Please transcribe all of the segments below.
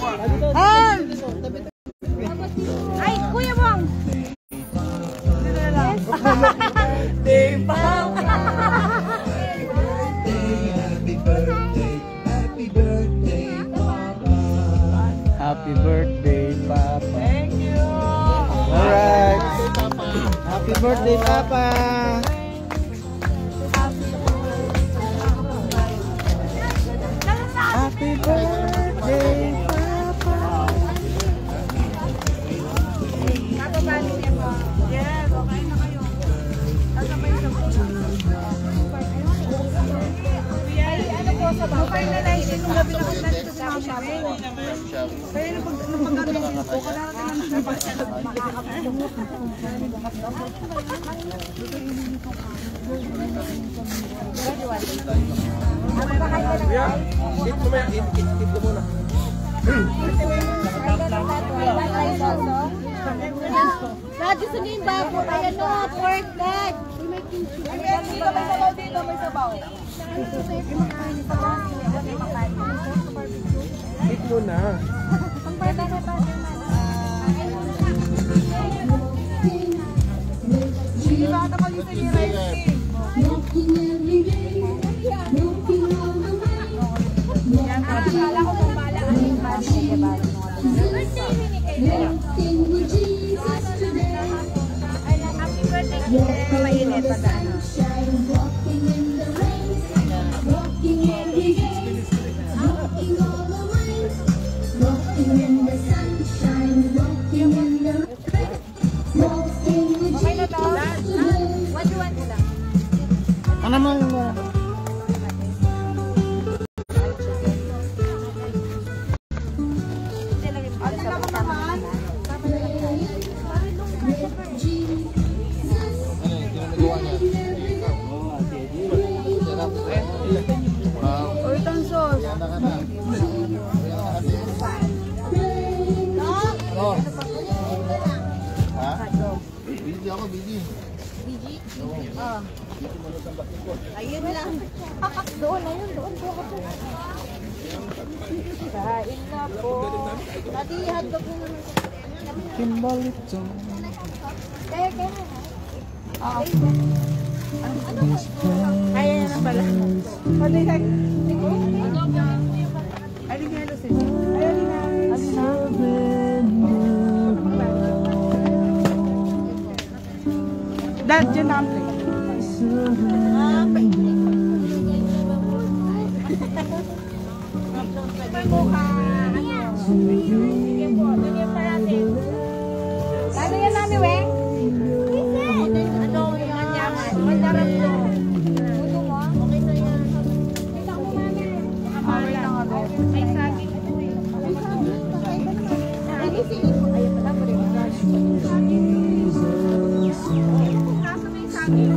Han! Ay, Kuya Bong! Day Papa! Happy birthday, Papa. Thank you! Alright. Happy birthday, Papa. Happy birthday, Papa. Kapabali niya po. Yes, okay na kayo. Kasabay sa po. Ay, ano po sa bawah? Okay na lang yung gabi na kung nandito sa mami. Kaya nung pag-ano po, kararating lang siya Eat mo muna. Eat ko muna. Gusto niyo yung babo. Ayan o, pork leg. dito, may sabaw dito, may sabaw. Eat muna. Hindi ba ata mag-isa ni Rice? Akala ko kung bala ang yung happy birthday. Mainit pa daan. Okay na to? What you want lang? Ano mo? Ayun lang. Doon, ayun, doon. Kain na po. Tati, hotdog mo naman. Kimbalito. Kaya. Kaya na pala. Pati kay... Ay, di niya lusin. Ay, di na. Dad, dyan na ang plate. May mukha. Sige po, bigyan pa natin. Ano yan namin, Weng? Ano yung anyaman? Mandaran mo. Buto mo? Okay na yan. Kita ko mami. Away na nga daw. May saging ito eh. Ay, isingin ko. Ayun pala, pwede mo. Kaso may saging.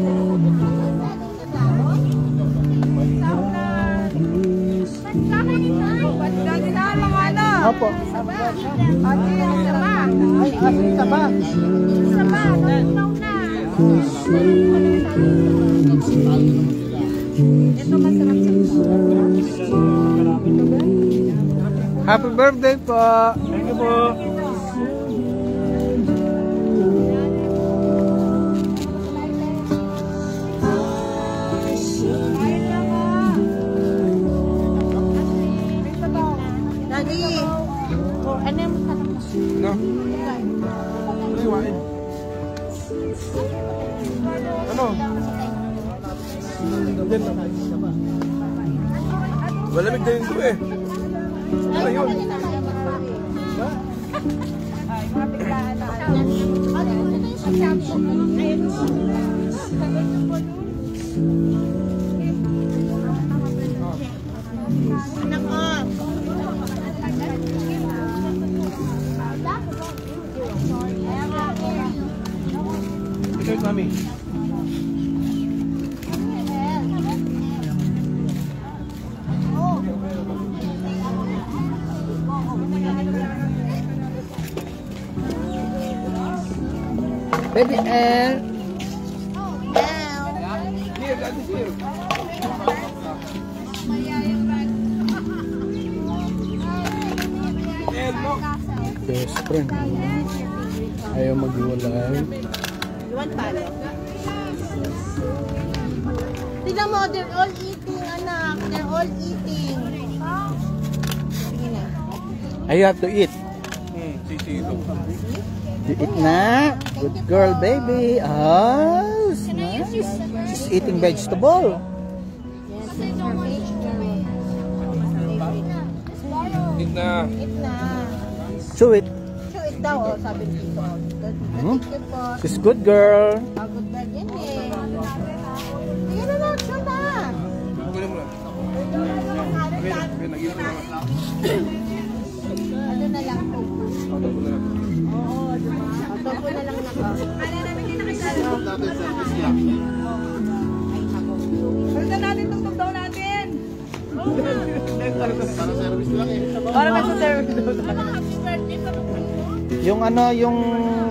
Opo. Ate, sama. Ay, asin ka ba? Sama, nagunaw na. Ito masarap sa Happy birthday po. Thank you po. Daddy. Ano yung masarap? No. Ano iwain? Ano? Malamig na yung eh. Ano yun? Ay, mga biglaan na. Ito yung mami. Baby L. Here, that is here. Best friend. Ayaw maghiwalay. You want palo? Tignan mo, they're all eating, anak. They're all eating. Sige na. I have to eat. Sisi ito. You eat na. Good girl, baby. Oh, nice. She's eating vegetable. Eat na. Eat na. Chew it. Chew it daw, oh, sabi dito. Hmm? Thank you po. She's good girl. Pagod na din eh. Sige na lang, chew na. Kunin mo lang. Nag-iwan na naman. Ano na lang po? Auto ko na lang. Oo, diba? Auto ko na lang na po. Palitan natin itong tugdaw natin. Para service lang eh. Para may sa-service daw. Yung ano, yung...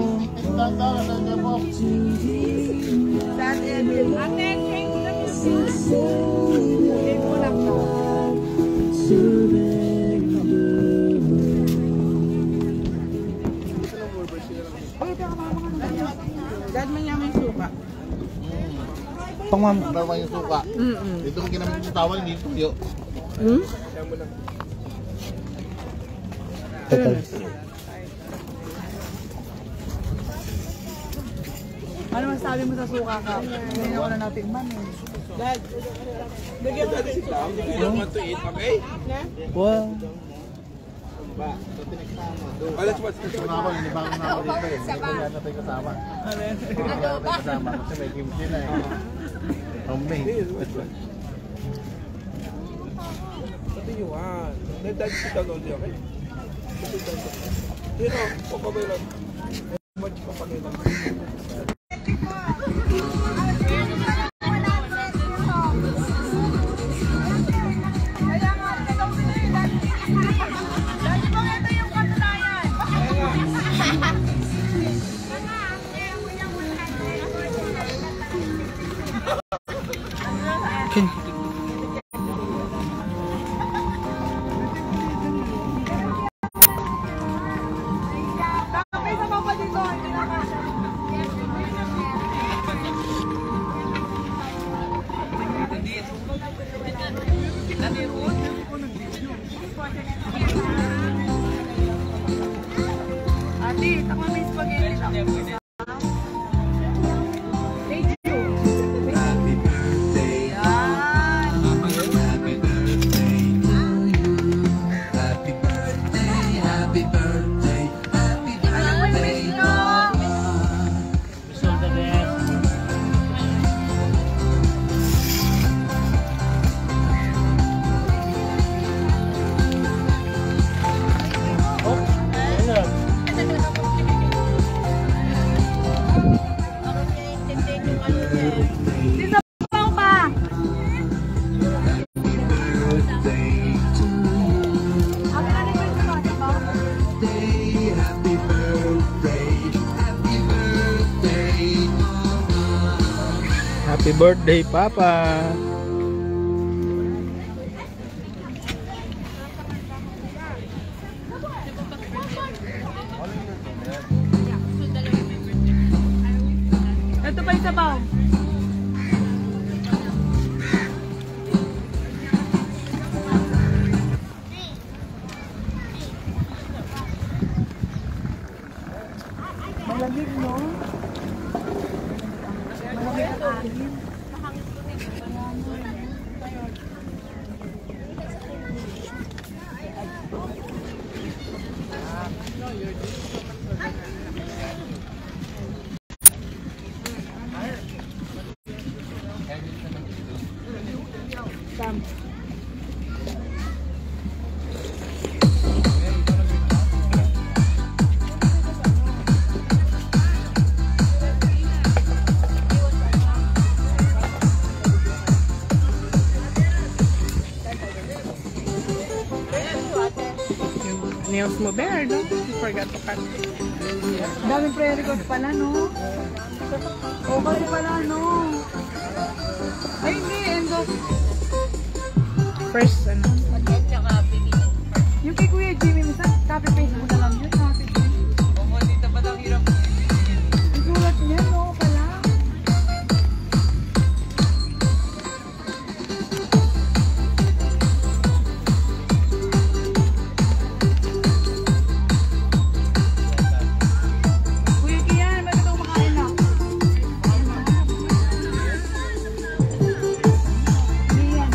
Saan Emil? Ate, change na yun. Change mo lang to. Dad, manyaman yung suka. Pangmam. Tama yung suka. Ito ang ginamit ng tawal, hindi tuyo. Total. Ano masabi mo sa suka ka? Ngayon ako na natikman eh. Dad, bigyan mo natin ito. You don't want to eat, okay? Wow. Oh, let's watch this. Ako, inibang na ako dito eh. Hindi ko yata tayo kasama. Hindi ko yata tayo kasama kasi may kimchi na eh. Homemade. What do you want? Let's sit down only, okay? Sit down. You know, pagkabay lang. Much papagay lang. Ate, taka may spaghetti lang. Happy birthday, Papa. Ito pa yung sabaw. Malamig, no? Malamig ang akin. Nails mo, Bear, no? You forgot to cut. Daming prayer record pala, no? Okay pala, no? Ay, hindi. End of... First, ano? Yung kay Kuya Jimmy, minsan Happy face mo na lang yun. Happy face. Oo, dito ba daw hirap? Isulat niya, no? Pala. Kuya Kian, ba't ito kumakain na? Kian.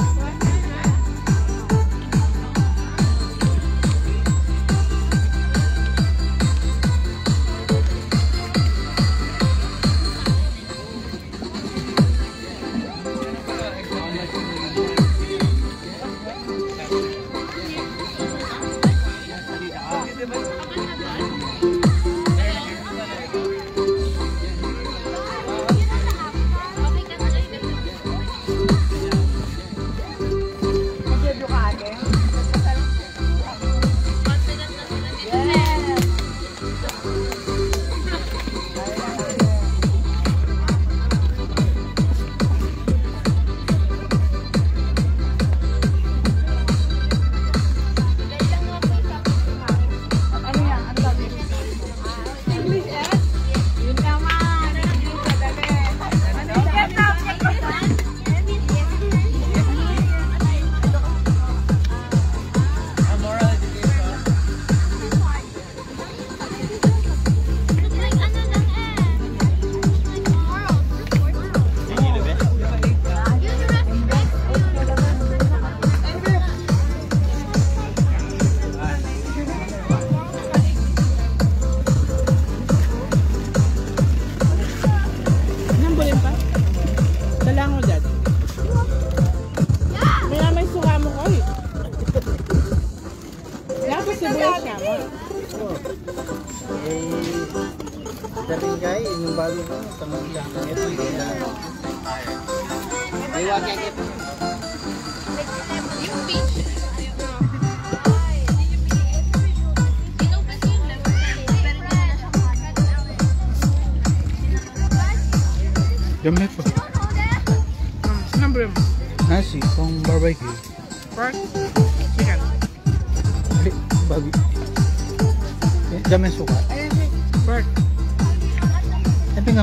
Mag-review ka ate? Yes! Ano yan? Ano sabi? English, eh? Yun naman! English, madali. Ano sabi? Moral education. Nambulin pa? Dala mo dad. May suka mo ko eh. Dapat sibuyas siya mo. Daring kay yung bago ko tamang lang ito yun. Dami po. Number mo. Nasi pang barbecue. Pork. Chicken. Babi. Dami suka. Pork. Ito nga.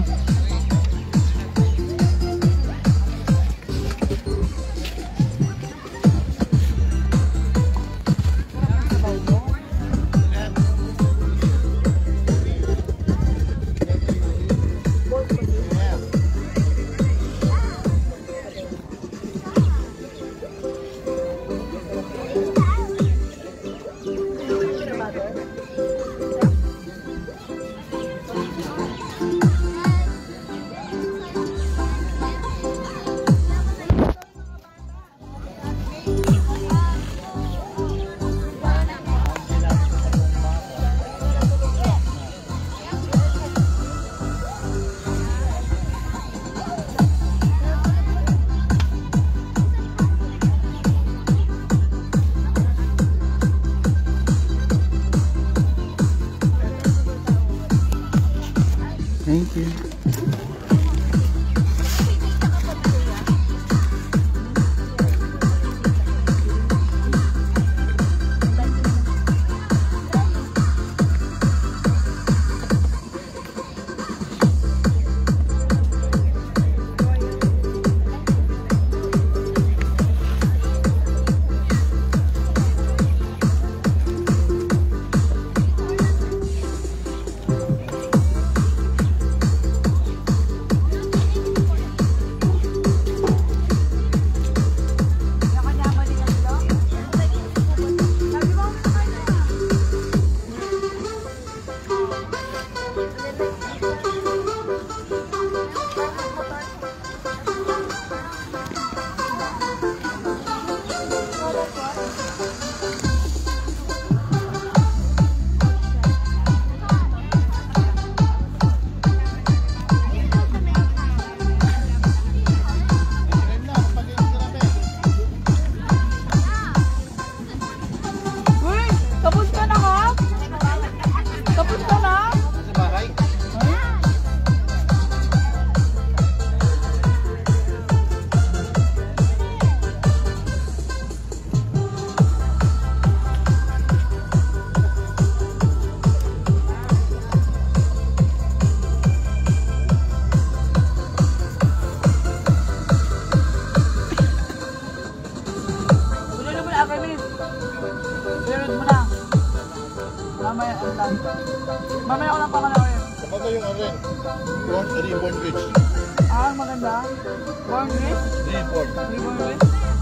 Mamaya, mamaya ko lang pakalawin. Kapag yung oren, reborn fish. Ah, maganda. Born fish? Reborn. Reborn fish?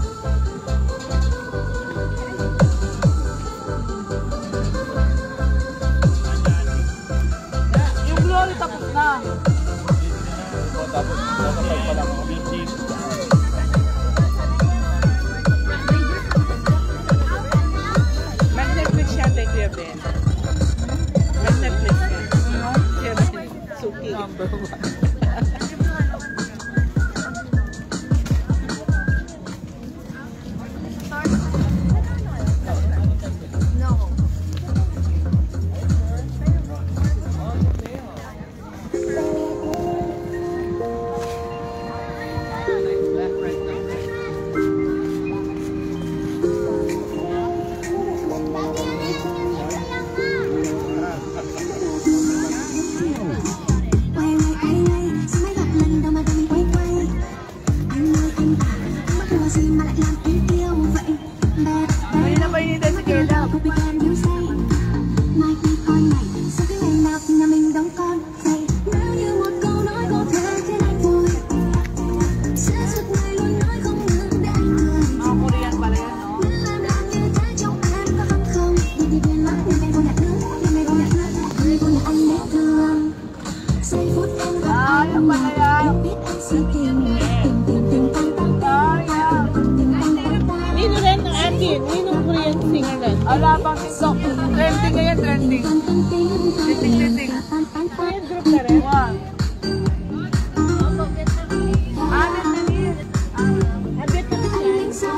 Yung glory tapos na. Tapos, nakapag pa lang mga beaches. Mag-Netflix siya, take Kuya Ben. Mag-Netflix siya. Siya ba si Suki? Number 1. Kanina pa yun si Kayla. Mga Korean pala yan, no? Ah, yung pala yan. Ah, yeah. Nino rin ang akin. Nino Korean singer rin. Ala bang TikTok? Trending ngayon, trending. Trending. Korean group ka rin. One. Anin na niya. Abit na siya.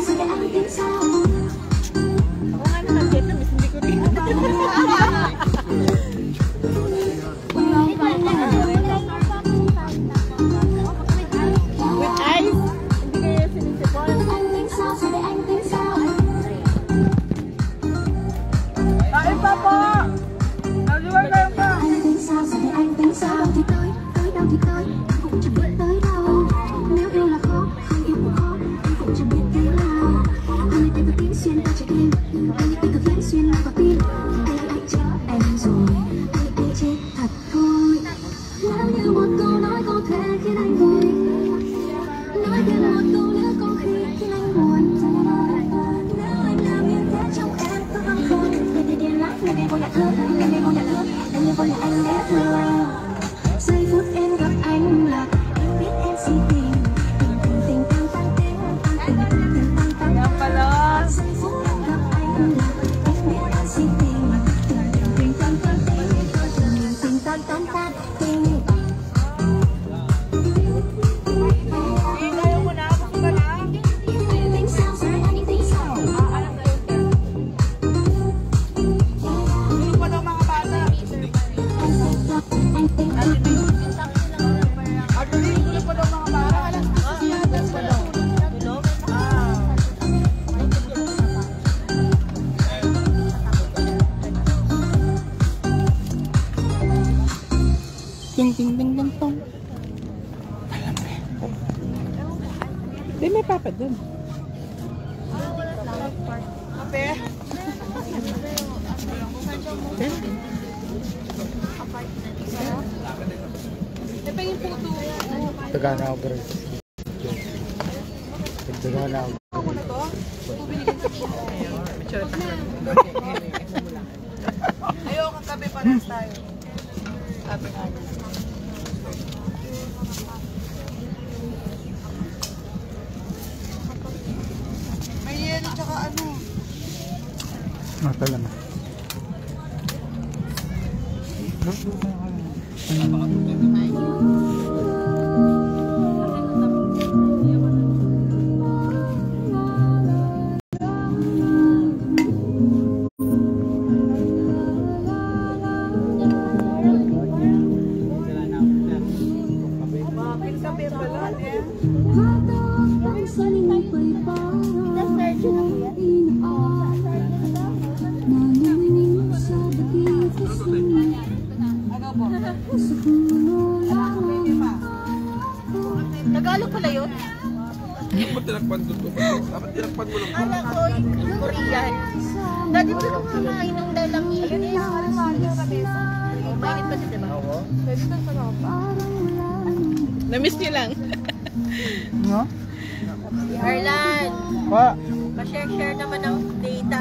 Oo nga naman, Vietnamese. Hindi ko rin. With ice. Hindi kayo sinisipon. Kain pa po! Naliwag kayo pa! Giây phút em gặp anh là em biết em si tình tình tăng tăng tình tăng tăng Yan pala. giây phút em gặp anh là em biết em si tình tình tăng tăng tình tăng tăng tình. Kayo mo na, gusto ka na? Anh tính sao rồi anh tính sao? Hindi pa daw mga bata. Anh tính Actually, hindi pa daw mga bata. Yes pa daw. Ting ting ting ting tong. Alam mo yan. Di may papa dun. Kape? Tagana ako, bro. Tagana ako. Ayoko, kape parehas tayo. Kape nga. May yelo tsaka ano. Mata lang. Bakit kape pala? Eh? Ano po? Tagalog pala yun? Dapat tinakpan doon to. Dapat tinakpan mo lang. Alam ko, Korean. Dati ko nung kumain ng dalang Pwede na sa ropa. Na-miss niyo lang. No? Arlan, Pa. pa-share naman ng data.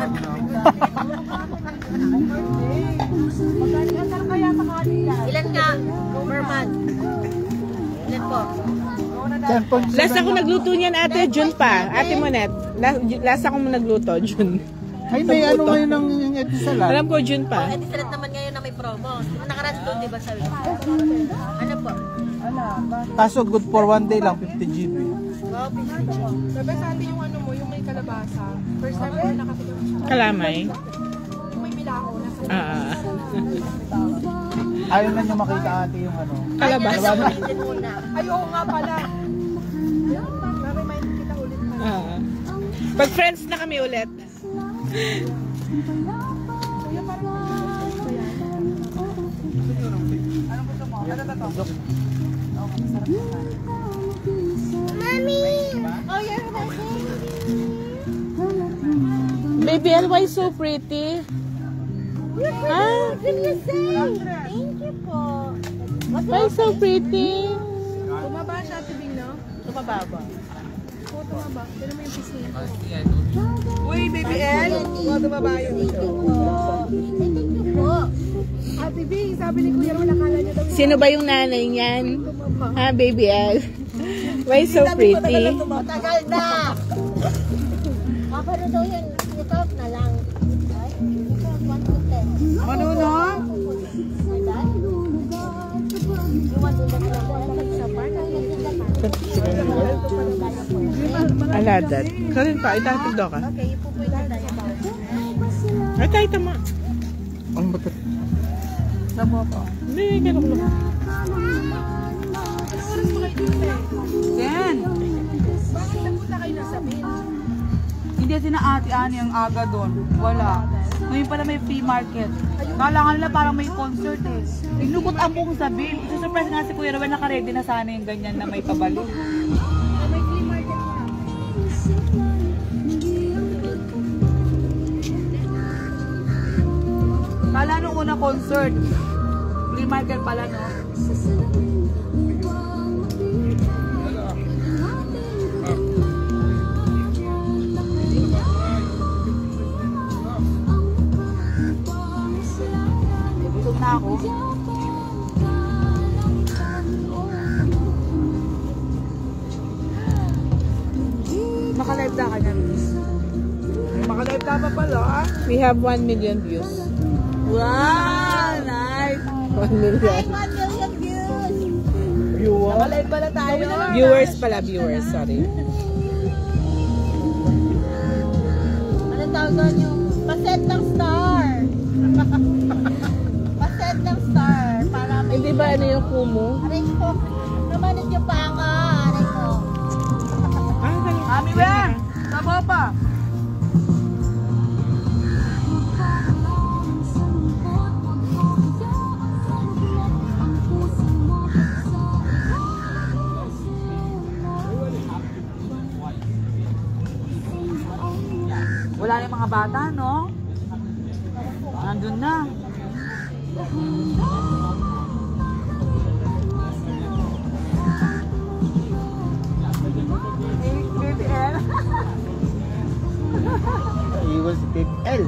Ilan nga per month? Ilan po? 10.7. Last ako nagluto niyan ate, June pa. Ate Monet. Last ako mo nagluto, June. Ay, may ano ngayon ng etisalat? Alam ko, June pa. Eh, salat naman ngayon na may promo. Nakaraan doon, di ba sabi? Ano po? Kaso good for one day lang, 50 GB. Wow, Bebe, sa atin yung ano mo, yung may kalabasa. First time ko nakatilang siya. Kalamay. Yung may milako. Ayaw na nyo makita ate yung ano. Kalabasa. Ay, oo nga pala. May kita ulit na. Pag friends na kami ulit. Kuya, parang anong gusto mo? Ano ba to? Mami! Oh, you're Baby L, why so pretty? What did you say? Thank you po. Why so pretty? Tumaba siya, tibing, no? Tumaba ba? Oo, tumaba. Pero mo yung pisngi. Uy, baby L! Oo, tumaba yun. Thank you po. Ate Bing, sabi ni Kuya Ron, nakala niya daw yung Sino ba yung nanay niyan? Ha, Baby L? Why so pretty? Matagal na! Kapano daw yan? Ito na lang. Ay, ito, 1 to 10. Manunong? You want to let me sa park? Aladat. Karin pa, itatag daw ka. Okay, ipupuin na tayo. Ay, tayo tama. Ang batat. Sa boto. Hindi, ganun lang. Yan. Bakit napunta kayo na sa Bill? Hindi sina Ate Ani ang aga doon. Wala. Ngayon pala may free market. Kailangan nila parang may concert eh. Inukot ang buong sa Bill. Isusurprise nga si Kuya Ruben, naka-ready na sana yung ganyan na may pabalik. May free market na. Kala nung una concert. Free market pala, no? Busog na ako. Maka-live na ka niyan. Maka-live ka pa pala, ah? We have 1 million views. Wow! Nice! 1 million. 1 million views! Maka-live pala tayo. Viewers pala, viewers. Sorry. Ano tawag doon yung paset ng star? Paset ng star. Para may... Hindi ba ano yung kumo? Aray ko. Namanit yung panga. Aray ko. Ami Wen! Tama pa! Wala na yung mga bata, no? Nandun na. Baby L. Iwan si Baby L.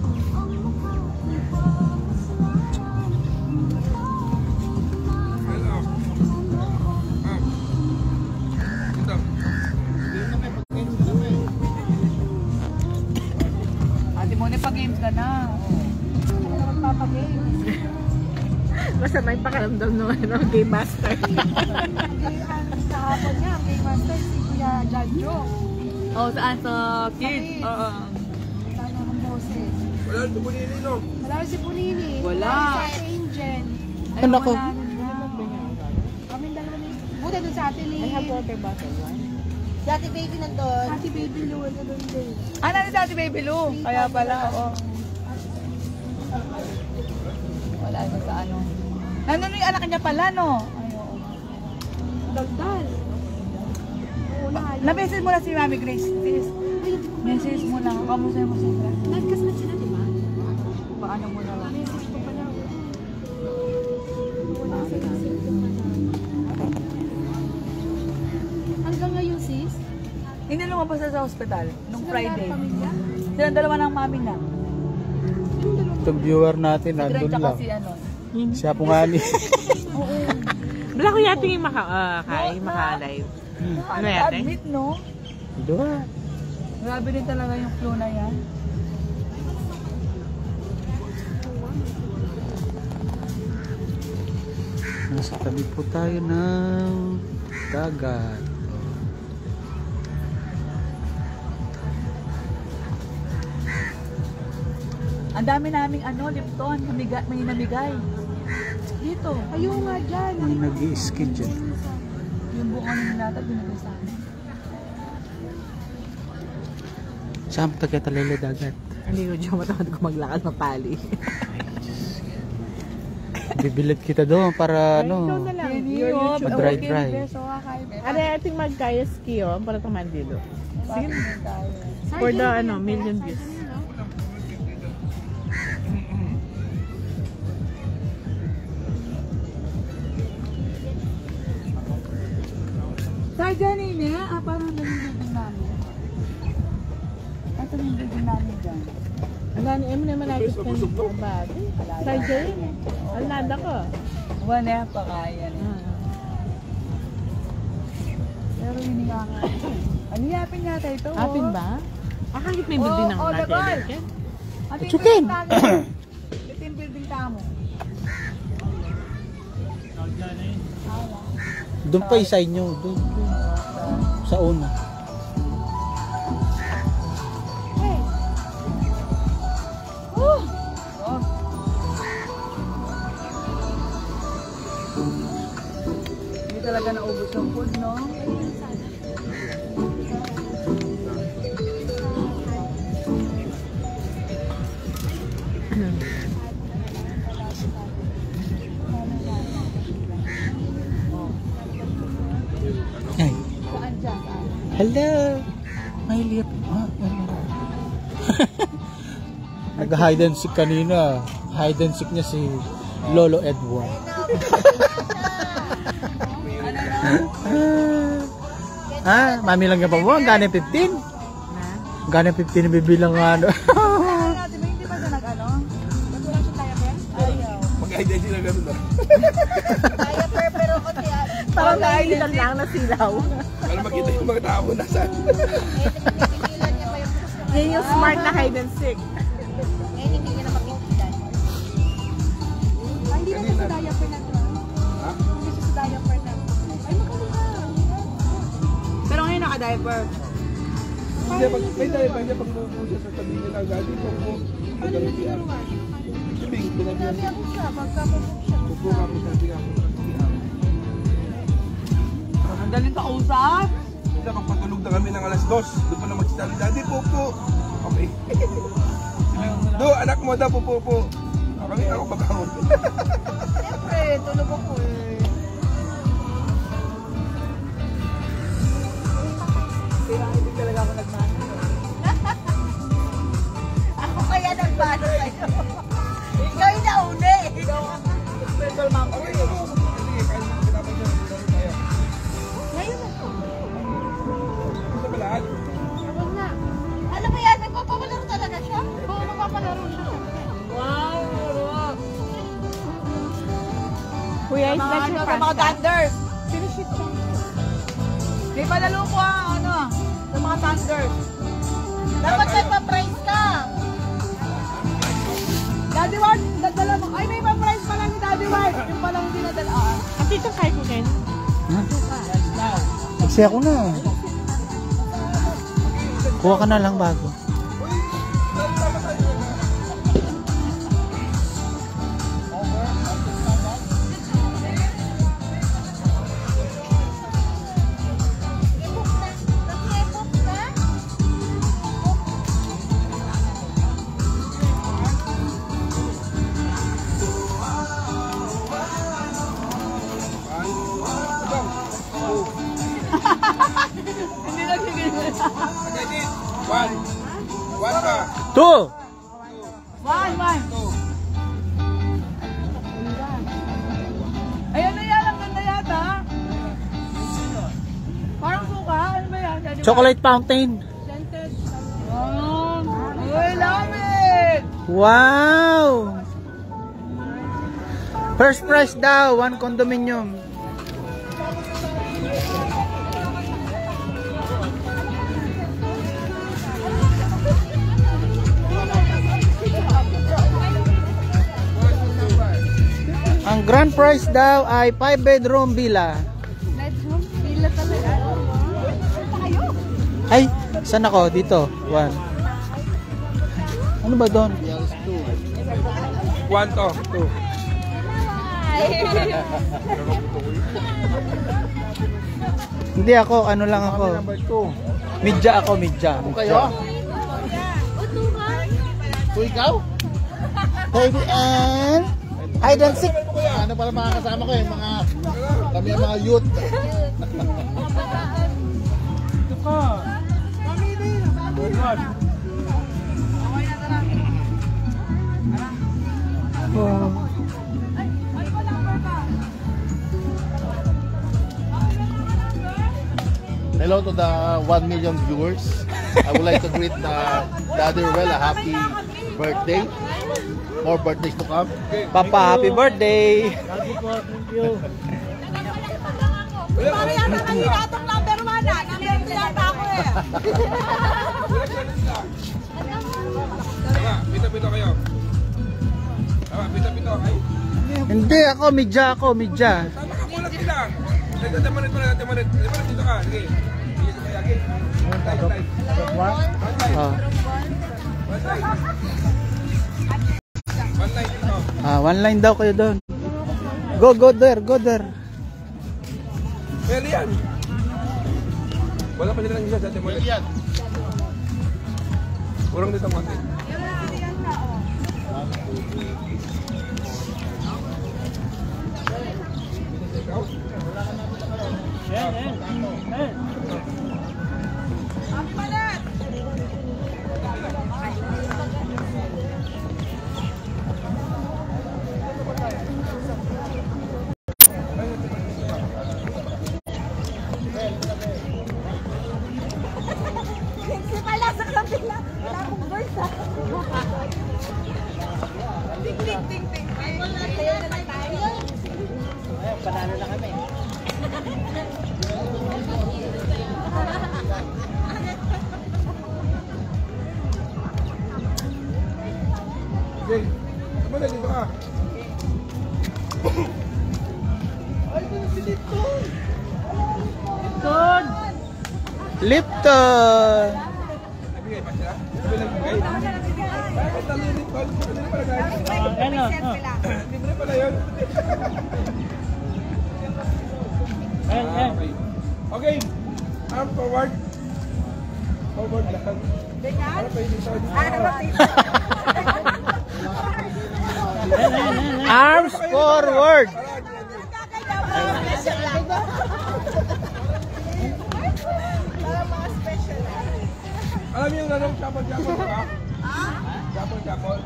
Ate mo, pa-games ka na. Magpapa-games. Basta may pakaramdam naman ng game master. Sa hapon niya, game master si Kuya Janjo. Oh, saan? Sa kids? Oo. Sana ng boses. Wala ito bunini, no? Wala si Punini. Wala. Si Angel. Ano ko? Kami dalawa ni... Buta doon sa atin ni... I have water bottle. Si Ate Baby nandun. Ate Baby Lou. Ano doon din? Ah, nandun si Ate Baby Lou. Kaya pala, oo. Wala na sa ano. Nandun yung anak niya pala, no? Ay, oo. Dagdal. Na-message mo na si Mami Grace. Please. Message mo lang. Kamusta mo sila? Nagkas na sila, di ba? Paano mo na lang? Message ko pala. pa sa hospital nung Friday. Silang dalawa ng mami na. Itong viewer natin, Grand nandun tsaka lang. si ano. Siya po nga ni. Wala ko yata yung maka-live. Ano yate? Admit, no? Diba? Grabe din talaga yung flu na yan. Nasa tabi po tayo ng dagat. Ang dami naming ano, Lipton, may namigay. Dito. Ayaw nga dyan. May nag-i-skid dyan. Yung buong ano nila, binigay sa amin. Saan po tayo talala dagat? Hindi ko dyan matamad ko maglakad mapali. Bibilad kita doon para ano, Ikaw na lang. Hindi, Your oh, YouTube. mag-dry-dry. Ano ating mag-kaya ski para tumandilo. Sige. For the million views. Sa dyan niya, parang nalilibig namin. Ito yung building namin dyan. Ang gani, naman natin sa bati. Sadya yun. Ang nada ko. Wala pa kaya na. Pero hindi nga nga. Ano yapin yata ito? Apin ba? Kahit may building ng natin. Dabal! It's okay. Ito yung building tamo. Doon pa isa inyo, doon. Sa una. Hindi talaga naubos yung food, no? Ay. Saan dyan? Hello. May lip. Nag-hide and seek kanina. Hide and seek niya si Lolo Edward. Mami lang ka pa mo? Ang gana 15? Gana 15 na bibilang nga ano. Hindi pa siya nag-ano? Ba't wala siya diaper? Ayaw. Mag-idea sila ganun na. Diaper pero kasi Parang nailitan lang na silaw. Para makita yung mga tao na saan. Yan yung smart na hide and seek. Hindi niya na mapigilan. Hindi na siya sa diaper na to. Ha? Hindi siya sa diaper na to. Ay, makalika. Pero ngayon naka-diaper. Hindi, may diaper niya pag nupo siya sa tabi niya ng gabi. Paano niya tinuruan? Ibig, pinabihan. Sabi ako siya, pagkapupok siya. Pupo nga po sabi nga po. Ang galing kausap. Minsan magpatulog na kami ng alas 2. Doon pa na magsasabi, Daddy, pupo. Okay. Do, anak mo daw, pupo. Kami, ako babangon. Siyempre, tulog ako eh. Pero hindi talaga ako nagmano. Ako kaya nagpano sa'yo. Ikaw yung nauna eh. Special mom ko eh. Ngayon na to. Gusto ba lahat? Huwag na. Alam mo yan, nagpapalaro talaga siya. Oo, nagpapalaro siya. Wow, Rock. Kuya, is that your Sa mga thunders. Sinishit siya. May palalo ko sa mga thunders. Dapat may pa-price ka. Daddy Ward, dadala mo. Ay, may pa-price pala ni Daddy Ward. Yung palang dinadala. At ito kay ko Ken. Kasi ako na. Kuha ka na lang bago. I-book na. Nag-i-book na. Hindi nagsigil. One. One ka. 2! One. Ayan na yan, ang ganda yata. Parang suka. Ano ba yan, Daddy Chocolate fountain. I love it! Wow! First prize daw, 1 condominium. Ang grand prize daw ay 5-bedroom villa. Pila talaga. Ay, saan ako? Dito. 1. Ano ba doon? 1 to. 2. Hindi ako, ano lang ako. Number 2. Midya ako, midya. Kayo? O ikaw? Baby and hide and seek. Ano pala mga kasama ko yung mga kami ang mga youth. Hello to the 1 million viewers. I would like to greet Daddy Ruel a happy birthday. More birthdays to come. Papa, happy birthday. Para yata kanina itong number 1 ah. Number 2 yata ako eh. Tama, pito-pito kayo. Tama, pito-pito. Ay, Hindi ako, midya ako, midya. tama ka, kulang sila. Nagtatamanit mo na, nagtatamanit. Nagtatamanit dito ka. Sige. Sige, sige. One line dito. One line daw kayo doon. Go there, go there. Pwede yan. Wala pa nilang isa sa atin mo. Yan. Kurang dito ang konti. Wala sa kabila. Wala akong voice ah. Ting ting ting ting. Tayo na lang tayo. Panalo na kami. Okay. Tama na dito ka. Lipton. Nabigay pa sila? Sabi lang bigay? Ay, talunin ko. Hindi na pala guys. Libre pala yun. Okay. Okay. Arm forward. Forward lang. Para pa yung sound. Arms forward. Alam niyo yung nanong chapel-chapel ba? Chapel-chapel?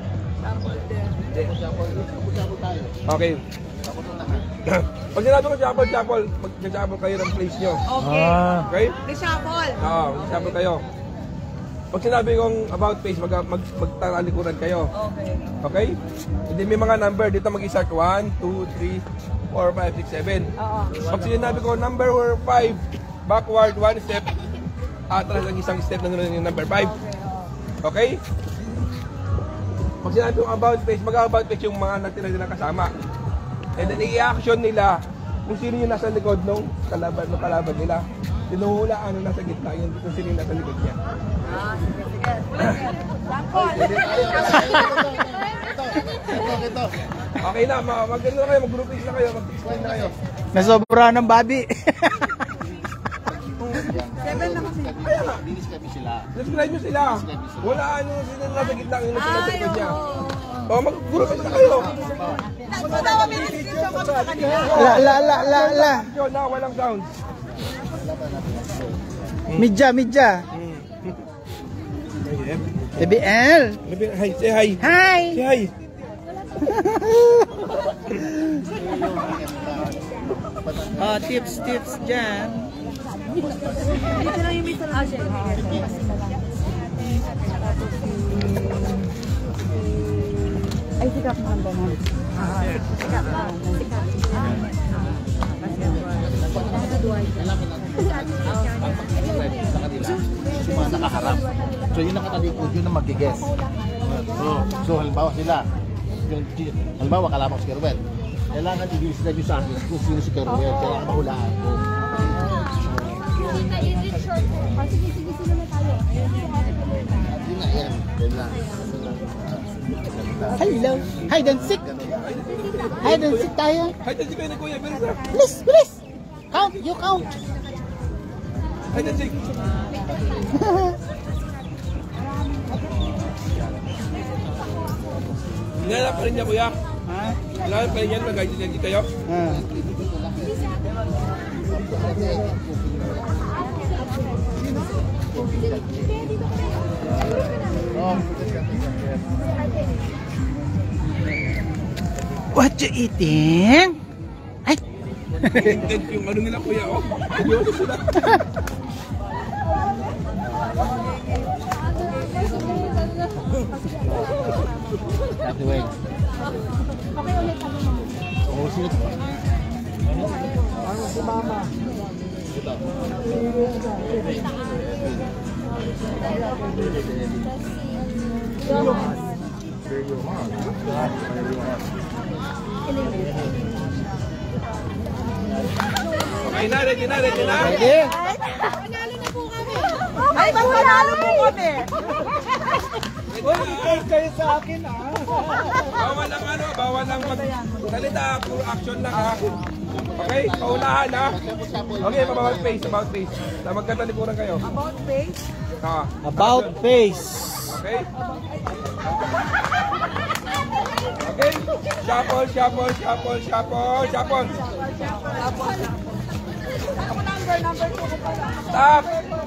Sabot tayo. Okay. Pag sinabi ko chapel-chapel, mag-chapel kayo ng place nyo. Okay. Okay? Reshuffle. Oo, mag-chapel kayo. Pag sinabi kong about face, magtalikuran kayo. Okay. Okay? Hindi may mga number. Dito mag-start 1, 2, 3, 4, 5, 6, 7. Oo. Pag sinabi ko number 5, backward 1 step, atras ang isang step na nunod yung number 5. Okay? Pag sinabi kong about face, mag-about face yung mga natira na kasama. And then i-action nila kung sino yung nasa likod ng kalaban nila. Tinuhulaan na nasa gitna yun kung sino yung nasa likod niya. Ito. Okay na, mag-ano na kayo, mag-groupings na kayo, mag-explain na kayo. Nasobra ng Bobby. 7 na kasi. Dinis kami sila. Describe nyo sila. Wala ano, sino yung nasa gitna yung nasa likod niya. O, mag-groupings na kayo. Magkatawa may description kami sa kanila. La. Yun na, walang sound. Midya. Baby L. Hi, say hi. Hi. Say hi. Tips dyan. Dito lang yung may sarap. Ay, sikap mo lang ba, ma'am? Sikat ba? Sikat. Sa kanila, yung mga nakaharap. So yung nakatalikod, yun ang mag-guess. So halimbawa sila, halimbawa kalaban ko si Kerwin. Kailangan i-guess nila yung sa akin kung sino si Kerwin. Kailangan mahulaan ko. Sige, sino na tayo? Yun nga yan. Yan lang. Hello. Hide and seek. Hide and seek tayo. Hide and seek kayo ni Kuya, bilis na. Please, please. Count, you count. Hide and seek. Hinala pa rin niya, Kuya. Ha? Hinala pa rin yan, mag-hide and seek kayo. What you eating? Ay. Intent yung ano nila, Kuya, oh. Seryoso sila. Anyway. Oh, sino pa? Si Mama. Ito. Okay na, ready na. Ready? Ay, magpanalo po kami! Kayo sa akin, ah. Bawal lang magsalita, puro action lang, ha. Okay, paunahan, ha. Okay, about face. Na magkatalikuran kayo. About face? About face. Okay? Okay, shuffle. Ako number 2 ko pala. Stop.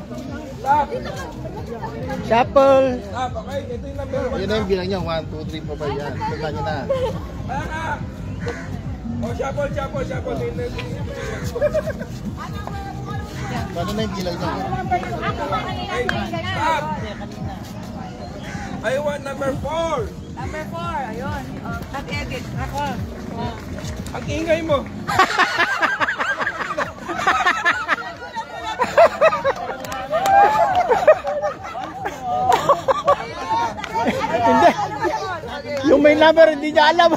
Shuffle. Stop, okay? Ito yung number 1. Yun na yung bilang niya. 1, 2, 3, 4, 5 yan. Tandaan nyo na. Kaya ka. Oh, shuffle. Paano na yung bilang niya? Okay, stop. I want number 4. Number 4, ayun. At edit. Ako. Ang ingay mo. Hindi. Yung may number, hindi niya alam.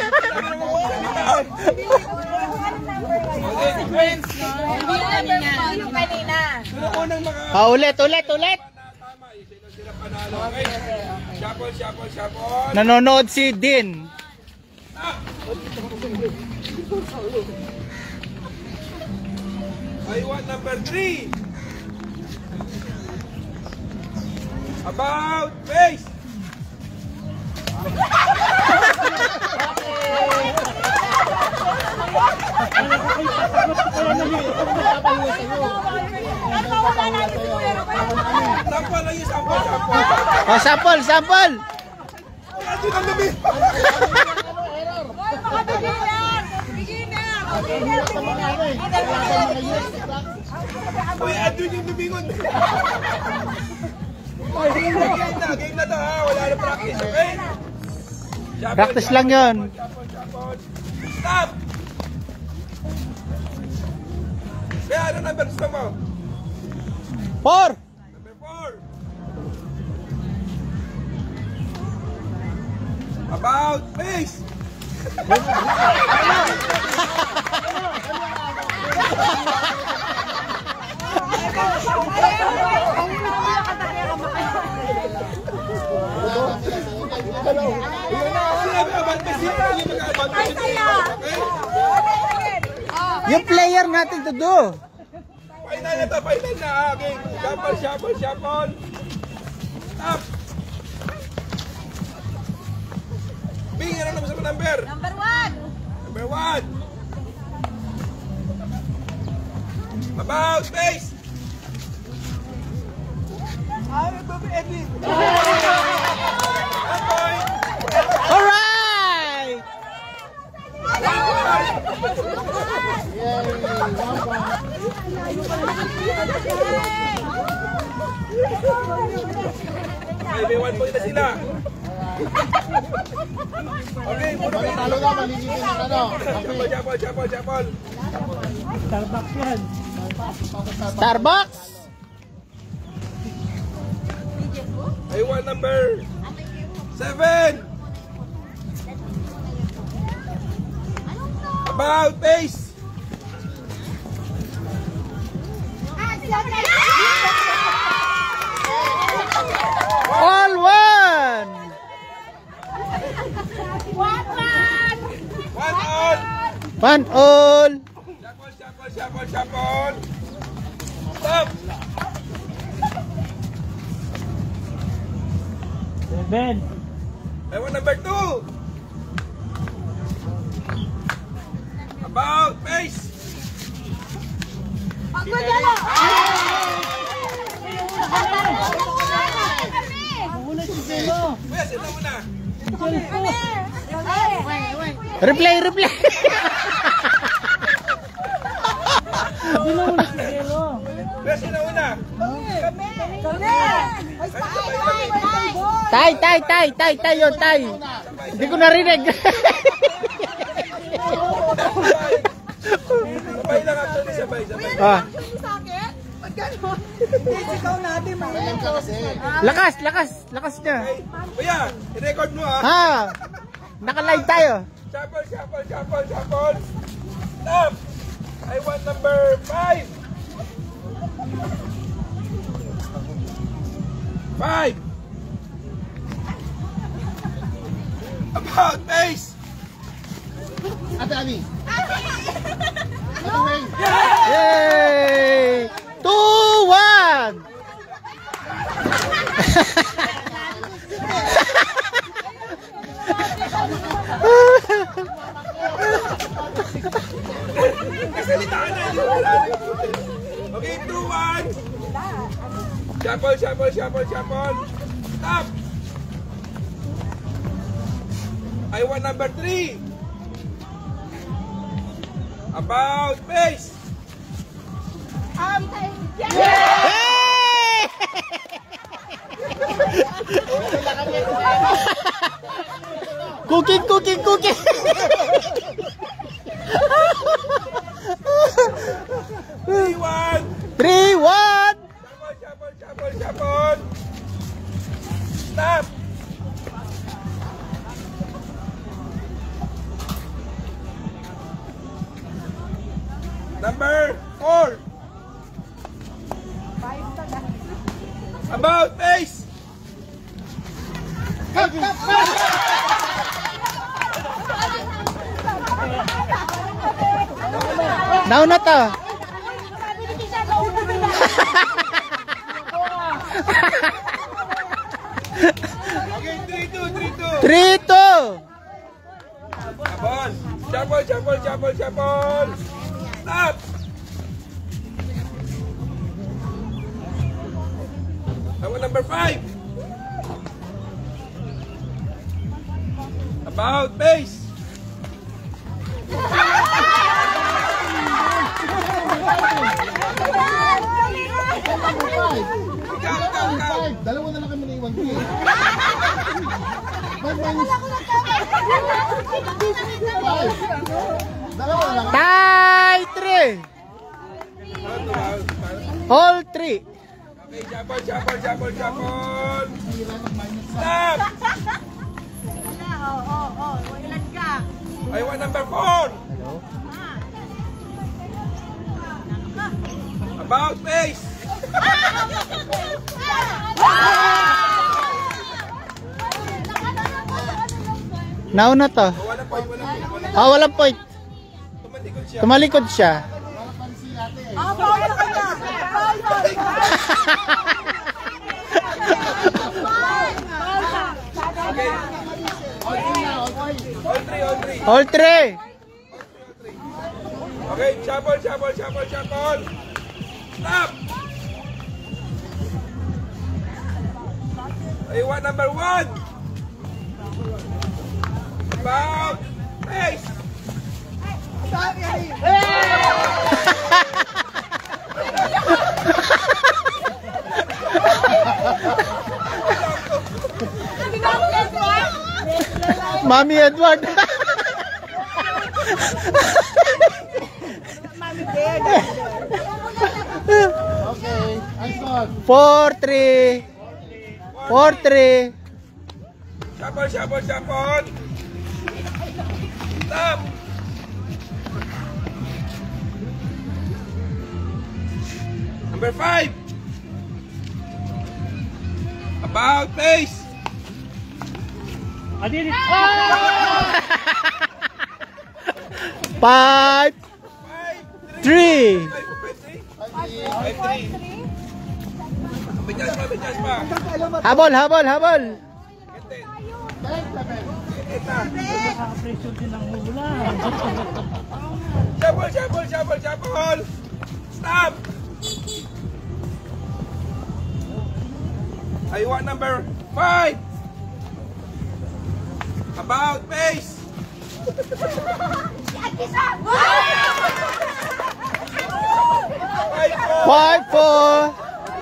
Yung kanina. Sino unang mga... Ulit. Tama, sila panalo. Okay? Shuffle. Nanonood si Din. I want number 3. About face. Sample lang yung sample. Sample. Ito ang dumi. Uy, andun yung dumingon. Game na to, ha. Wala na practice, okay? Practice lang yun. Stop! Kaya ano number gusto mo? 4. Number 4. About face. Yung player natin to do. Final na to, final na. Okay, shuffle. Stop. Bing, ano naman sa number? Number 1. Number 1. About face. Eddie. Alright! Kuya. Okay, puro kayo. Talo na, malilitin ng ano. Chapol. Starbucks. I want number 7. About face. All one. One on. One all. Chapol. Stop. 7. I want number 2. About face. Kuya, sino muna? Replay. Kuya, sino muna? Tay yun, tay. Hindi ko narinig. Sabay lang actually, sabay. Ah. Lakas niya. Okay. Kuya, i-record mo ha. Ha. Naka-live tayo. Chapol. Stop. I want number 5. 5. About face. Ate Ani. Yay! 2-1. Kasalitaan na yun. Okay, 2-1. Chapol. Stop. I want number 3. About face. Hey! Cooking. 3-1. 3-1. Chapol. Stop. Number 4. About face. Now na to. Okay, 3-2. 3-2. Chapol. Stop. I want number 5. About face. Ikaw. Dalawa na lang kami na iwan ko eh. Dalawa na lang. Tie 3. All 3. Okay, chapol. Stop. Ilan ka? I want number 4. About face. Now na to. Walang point. Walang point. Tumalikod siya. Tumalikod siya. Bawal sa kanya. Okay. All All 3. 3. Okay, chapol. Stop. I want number 1. About face. Mami Edward. Okay, ang score. 4-3. 4-3. Shuffle, shuffle, shuffle. Stop. Number 5. About face. 5-3. 5-3. Bidyas pa. Habol, habol, habol. Shuffle, shuffle, shuffle, shuffle. Stop. I want number 5. About face. 5-4.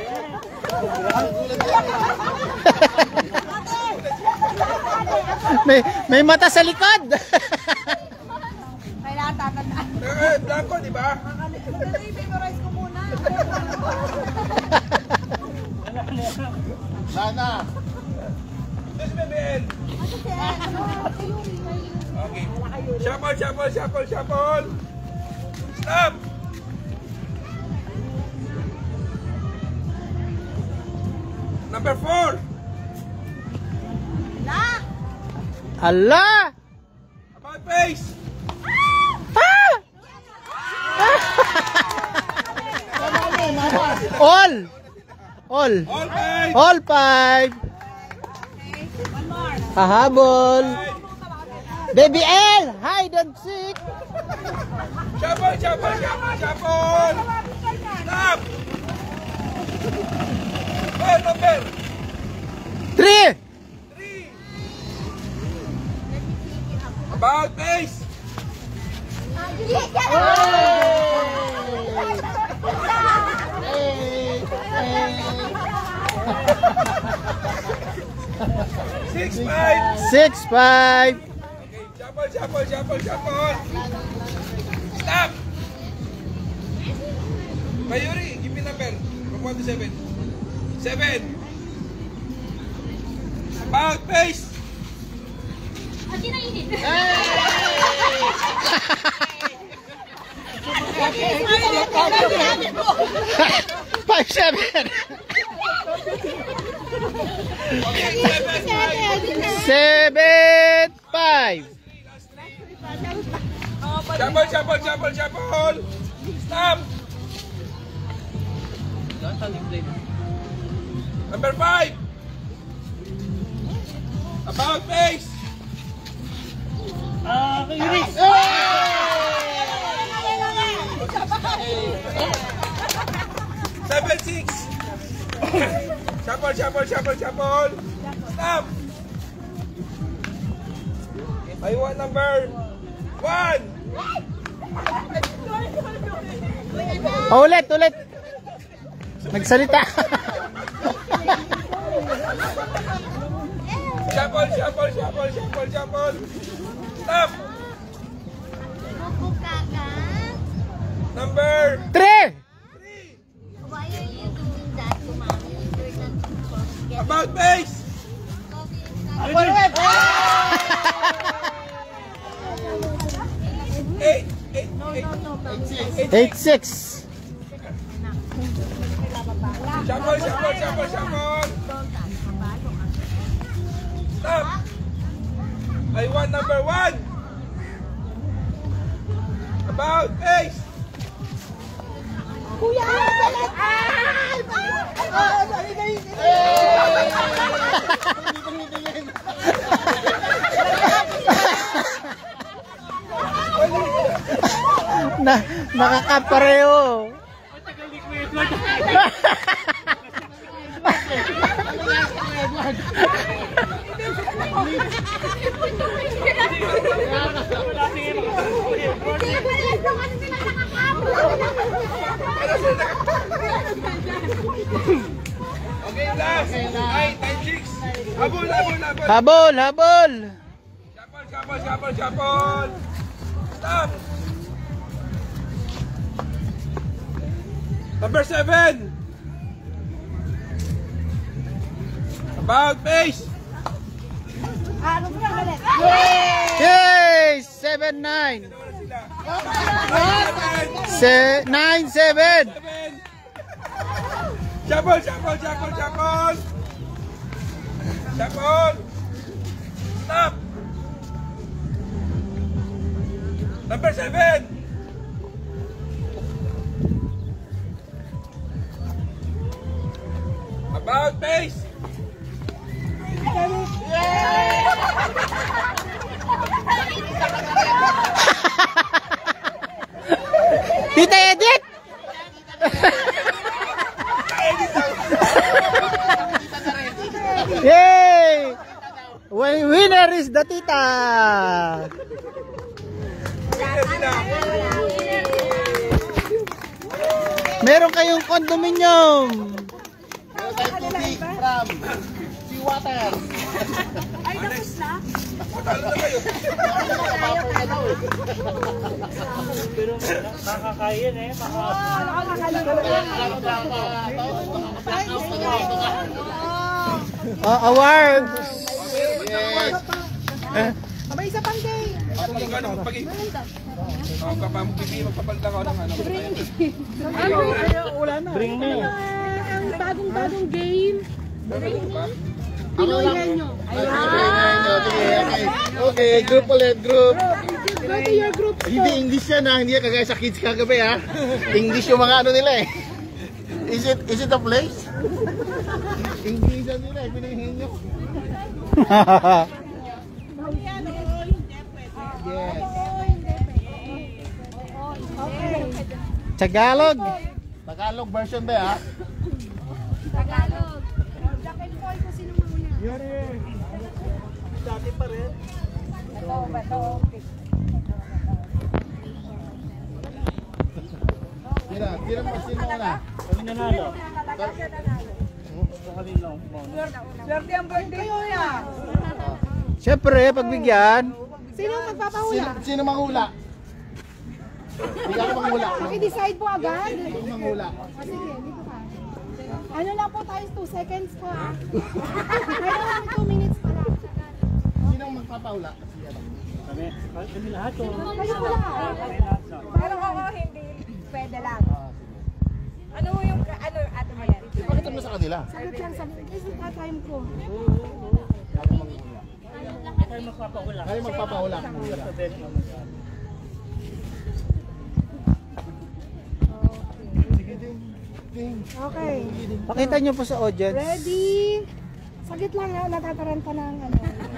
may mata sa likod. Kailangan tatandaan. Blanco, di ba? I-memorize ko muna. Sana. This BBL. Okay. Shuffle, shuffle, shuffle, shuffle. Stop. Number 4. Allah. About face. All. All. All 5. All 5. Hahabol. Baby L, hide and seek. Shuffle, shuffle, shuffle, shuffle. Stop. Oh, number 3. 3. About face. 6-5. 6-5. Okay, shuffle, shuffle, shuffle, shuffle. Stop. Mayuri, give me number from 1 to 7. 7. About face. 5-7. 7-5. Shuffle, shuffle, shuffle, shuffle. Stop. Number 5. About face. 7-6. Shuffle, shuffle, shuffle, shuffle. Stop. I want number 1. Oh, ulit, ulit. Nagsalita. Shuffle, shuffle, shuffle, shuffle, shuffle. Stop. Number 3. 3. About face. 8-6. Shuffle, shuffle, shuffle, shuffle. Stop. I want number 1. About face. Nakakapareho. Okay, last. 9, 10, 6. Habol, habol, habol. Habol, habol. Shuffle, Shuffle, shuffle. Stop. Number 7. About face. Ano ba ulit? Yay! 7-9. 9-7. Shuffle, shuffle, shuffle, shuffle. Shuffle. Stop. Number 7. About face. Tita Edith! Yay! Winner is the tita! Meron kayong condominium! Meron tayong tubig from seawater. Ay, tapos na? Talo na kayo. Nakakain eh. Award! Yes. Sabay isa pang game. Magpapalit ako ng ano. Bring me. Ang bagong game. Pinoy nyo. Okay, group ulit, group. Go to your group. Hindi English yan ha, hindi yan kagaya sa kids kagabi ha. English yung mga ano nila eh. Is it a place? English yan nila eh, pinahihin nyo. Yes. Tagalog! Tagalog version ba ha? Tagalog. Jack and Paul kung sino mauna. Dati pa rin. Bato. Sino na? Kami nanalo. Swerte ang birthday mo niya. Siyempre, pagbigyan. Sino magpapahula? Sino manghula? Hindi ka manghula. I-decide po agad. Sino manghula? Sige, dito ka. Ano lang po tayo, 2 seconds po ha. Kaya lang 2 minutes pa lang. Sino magpapahula? Kami. Kami lahat o. Kayo po lahat. Pero ako hindi pwede lang. Ano yung ano ato mo yan? Ipakita mo sa kanila. Saglit lang, saglit. This is the time ko. Tayo magpapahula. Kayo magpapahula. Okay. Pakita nyo po sa audience. Ready? Saglit lang ha, natataranta ng ano.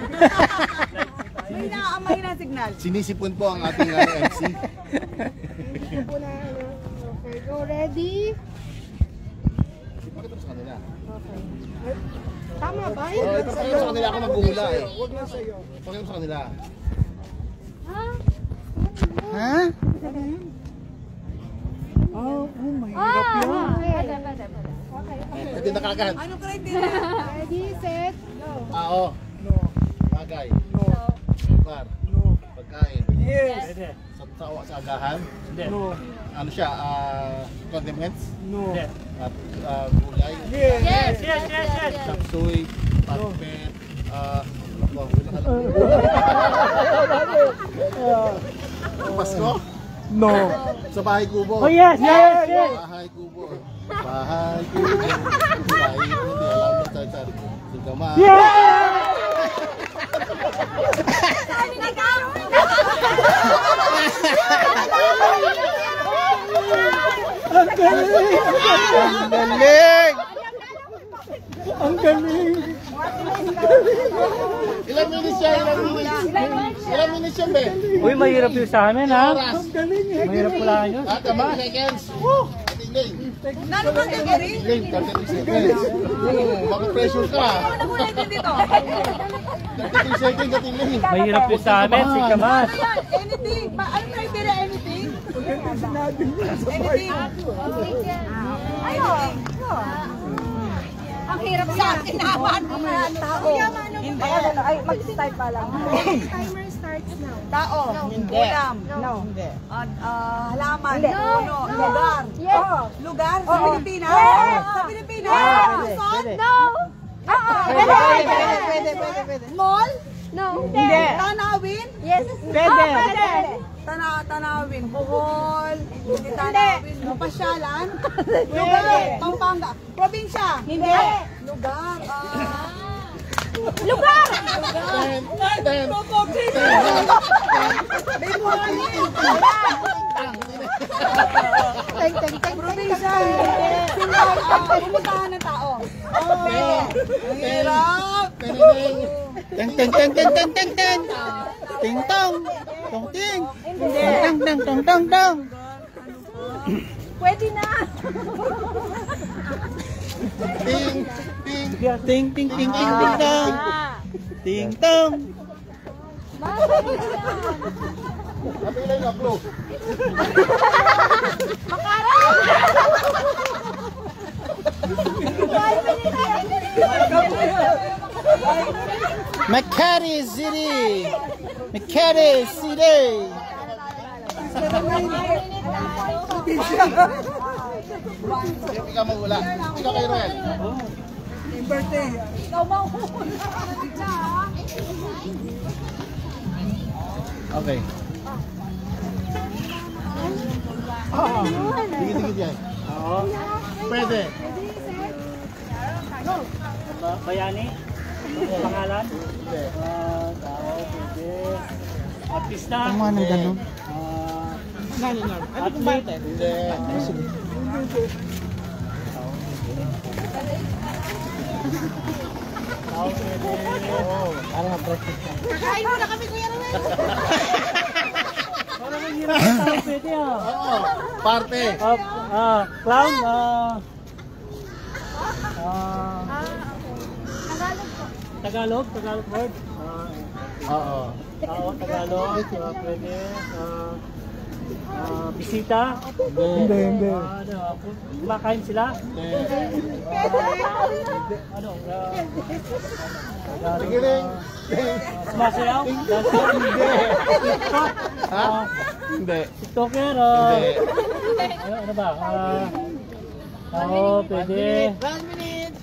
May naaamay na signal. Sinisipon po ang ating MC. Hindi po na ano. Okay, go. Ready? Ipakita mo sa kanila. Okay. Tama ba? Ipakita mo sa kanila ako maghuhula eh. Ipakita mo sa kanila. Ha? Hindi nakakahan. Ano criteria? Ready, set, go. Oo. No. Bagay. No. Lugar. No. Pagkain. Pwede. Sa agahan. Hindi. Ano siya? Condiments. Hindi. At gulay. Yes, yes, yes, yes. Chapsuy. Patpet. Pasko? No. Sa bahay kubo. Oh yes, yes, yes. Bahay kubo. Bahay kubo. Bahay kubo. Alam mo tayo. Sigama. Ang galing! Ang galing! Ilang minutes siya? Ilang minutes siya, be? Uy, mahirap yung sa amin ha. Oras. Mahirap pala yun. Kama, seconds. Woo! Katingin. Nano ba ang galing? Lane, 33 seconds. Maka-pressure ka. Ano mo natin dito? 33 seconds, katingin. Mahirap yung sa amin, si Kamas. Anything? Ano criteria? Anything? Anything? Ano? Ang hirap sa akin naman. Ang tao. Hindi. Ay, mag-start pa lang. Timer start. Tao. Hindi. Ulam. Hindi. Halaman. Hindi. Puno. Lugar. Yes. Lugar sa Pilipinas. Yes. Sa Pilipinas. Pwede, Luzon. pwede. No. Pwede. Mall. No. Hindi. Tanawin. Yes. Pwede. Tanawin. Bohol. Hindi Tanawin. Pasyalan. Lugar. Pampanga. Probinsya. Hindi. Lugar. Lugar. Probinsya. Pumuntahan ng tao. Hirap. Ting ting ting ting ting ting ting. Ting tong. Tong ting. Tong tong tong tong tong. Pwede na. Ting ting ting ting ting tong. Ting tong. Napilay na, Flo. Makati City. Makati City. Sige ka magula. Ikaw kay Roel. Birthday. Okay. Dikit-dikit yan. Oo. Pwede. Bayani? Pangalan? Hindi. Tao, pwede. Artista? Tama ng ganun. Athlete? Hindi. Tao, pwede. Kakain muna kami, Kuya Ruel. Parang ang hirap ng tao, pwede ah. Oo. Parte. Clown? Tagalog? Tagalog word? Oo. Tao, Tagalog? Pwede. Bisita? Hindi. Kumakain sila? Ano? Tigiling. Sumasayaw? Dancer? TikTok? Ha? Hindi. TikToker? Hindi. Ano ba? Oo, pwede. 1 minute.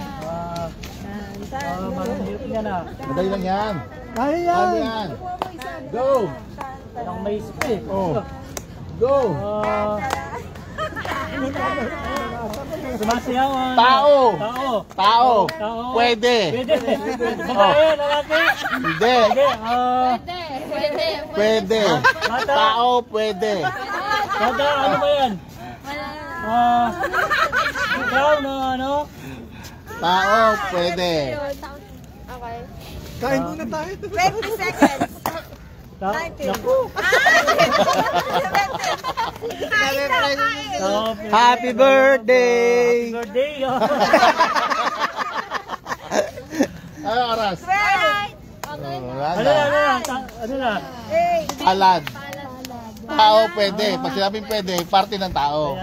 Marunong hirap yan ah. Madali lang yan. Kaya Ano yan. yan? Go! Ang may isip eh. Oh. Go! Sumasayaw ah. Tao. Tao. Tao. Tao. Pwede. Pwede. Babae, lalaki. Hindi. Pwede. Pwede. Bata. Tao, pwede. Bata, ano ba yan? Ikaw na ano? Tao, pwede. Okay. Kain muna tayo. 20 seconds. Naku. Tao, pwede. Happy birthday. Happy birthday. Ano oras? Right. Wala Ano na. na? Ano na? Palad. Tao, pwede. Pag sinabing pwede, parte ng tao.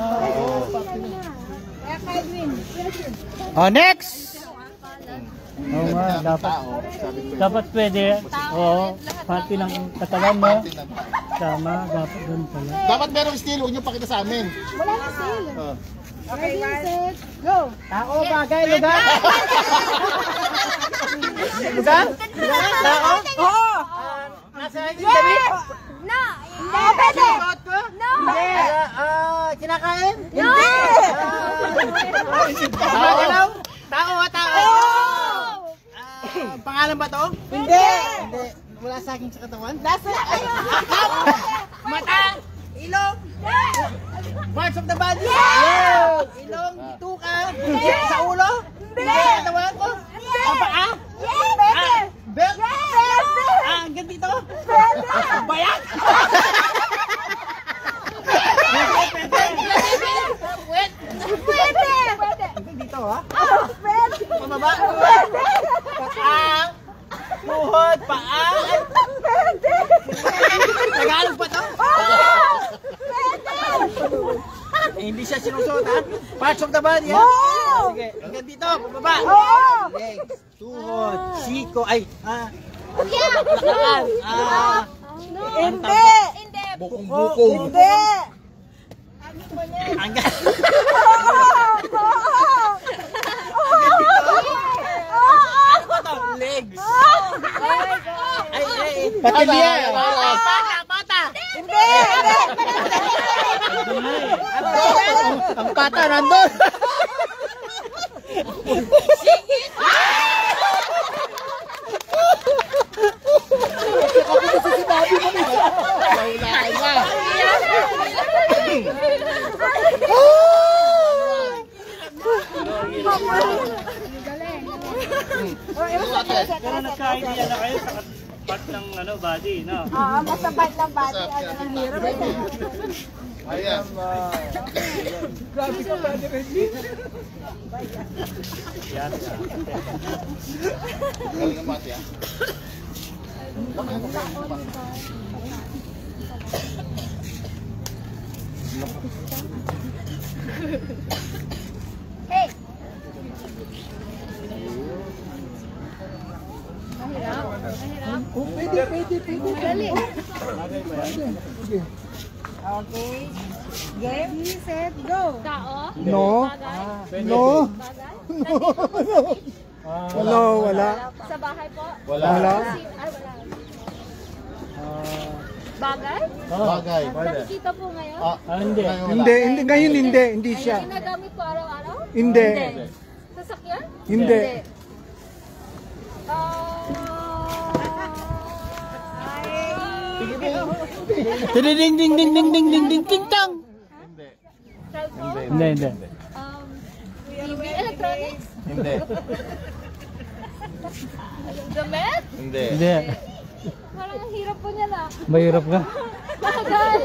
Oh, next. Oo nga, dapat. Tao. Sabi pwede. Dapat pwede. Oo. Parte ng katawan mo. Parte ng tao. Tama, dapat doon pala. Dapat merong estilo, huwag niyo pakita sa amin. Wala na sale. Oh. Okay, right. Tao, bagay, lugar. Lugar? Tao? Oo. Nasa gabi? No. Hindi. Pwede. No. Kinakain? Hindi. Gumagalaw? Tao, tao. Pangalan ba to? Hindi. Hindi. Wala sa akin sa katawan? Nasa Mata! Ilong! Parts of the body? Ilong, tuka, sa ulo? Hindi! Katawan ko? Sa paa? Pwede. Belt? Pwede. Hanggang dito? Pwede. Bayak? Pwede. Hanggang dito ha? Pwede. Pababa? Pwede. Paa? Tuhod? Paa? Pwede. Tagalog pa to? Pwede. Hindi siya sinusuot ha? Parts of the body ha? Oo. Sige, hanggang dito, pababa. Oo. Legs, tuhod, siko, ay, Hindi. Hindi. Bukong-bukong. Hindi. Legs. Patilya. Hindi. Ang pata nandun. Pero nagka-idea na kayo sa part ng body, no? Oo, masabay ng bati. Ayan. Grabe ka, Brother Reggie. Yan. Galing ang mati, ah. Hey! Okay. Game, set, go. Tao? No. No. Wala, wala. Sa bahay po? Wala. Wala. Ay, wala. Bagay? Bagay. Nakikita po ngayon? Hindi. Hindi, ngayon hindi siya. Ginagamit po araw-araw? Hindi. Sasakyan? Hindi. Ding ding ding ding ding ding ding ting tang. Cellphone? Hindi. TV? Electronics? Hindi. Damit? Hindi. Hindi. Parang ang hirap po niya na. Mahirap ka. Bagal!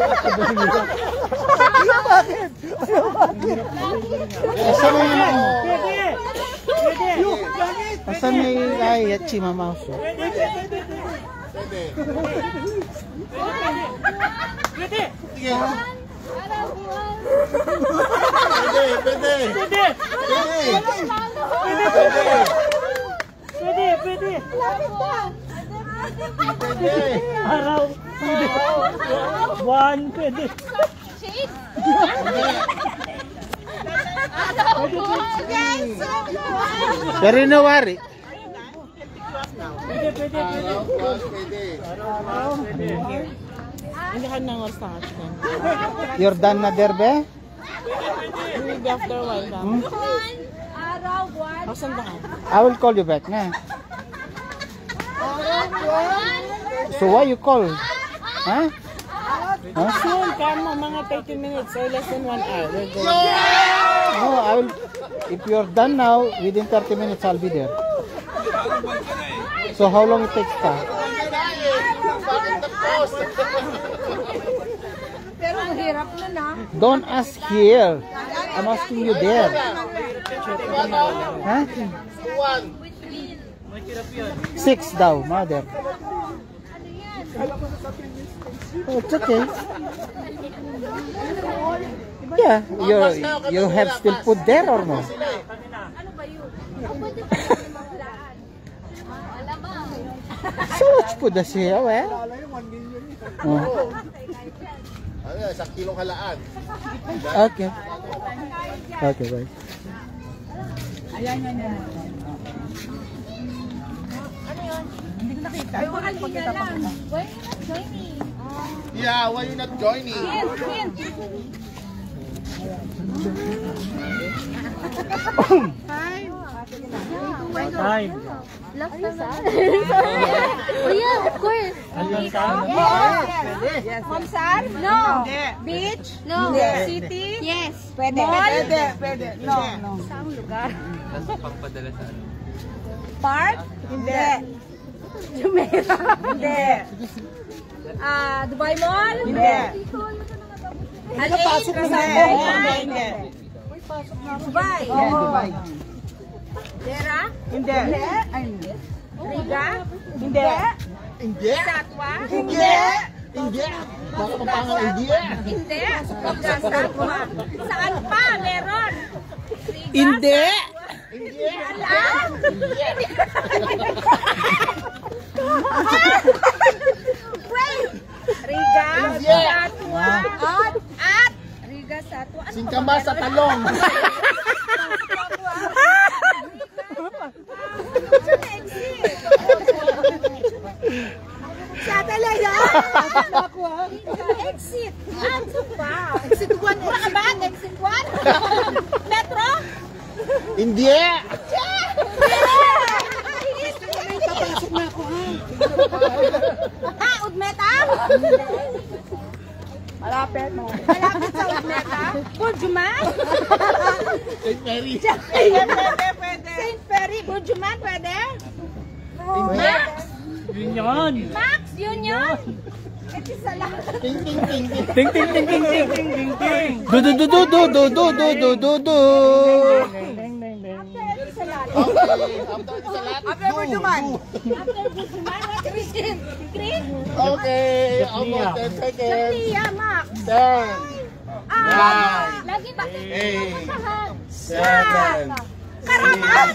Asan may ano? Pwede! Asan may ay Chima Mouse? Pwede. Araw, buwan. Pwede. Pwede! Pwede! Lapit na. Pwede. Araw! Pwede! Buwan! Pwede! Shade? Pero nawari. Pwede! Araw, pwede. You're done na derbe? Araw, buwan. I will call you back na. Araw, buwan. So why you call? Huh? Huh? Soon, come mga 30 minutes or less than 1 hour. We're going. No, I will. If you're done now, within 30 minutes I'll be there. So how long it takes ka? Pero mahirap na na. Don't ask here. I'm asking you there. Huh? 6 daw, mother. Oh, it's okay. Yeah, you have still food there or no? Ano ba yun? Pwede pa rin maglaan. Alam mo. So much food does he have, eh? Oh. Ano, 1 kilong halaan. Okay. Okay, bye. Ay, kanina lang. Wait, joining. Yeah, why you not joining? Time! Last time. Oh yeah, of course. Hanggang saan? Yes. Homsar? No. Beach? No. City? Yes. Pwede. Mall? Pwede. No. Saang lugar? Pangpadala sa ano? Park? Hindi. Jumeirah? Hindi. Dubai Mall? Hindi. Ano pasok na Hindi. Dubai? Dubai. Dera? Hindi. Riga? Hindi. Hindi. Satwa? Hindi. Hindi. Bakit ang pangalan hindi? Hindi. Satwa. Saan pa? Meron? Riga? Hindi. Alam? Wait! Riga, Satwa, at Riga, Satwa. Singkama sa talong. Siya talaga. Exit. Ano ba? Exit 1. Wala ka ba? Exit 1? Metro? Hindi! Papasok na ako ha. Ha? Udmeta? Malapit mo. Malapit sa Udmeta? Burjuman? St. Mary. Pwede. St. Perry. Burjuman, pwede? Max? Union. Max, Union? Ito sa lang. Ting, ting, ting, ting. Ting ting ting ting ting ting ting ting. Do do do do do do do do do do do. Ding ding ding. Okay, after isa lahat. After Burjuman. After Burjuman, what is it? Green? Okay, almost 10 seconds. Sophia, Max. 10, Lagi ba? 8, 7. Karaman!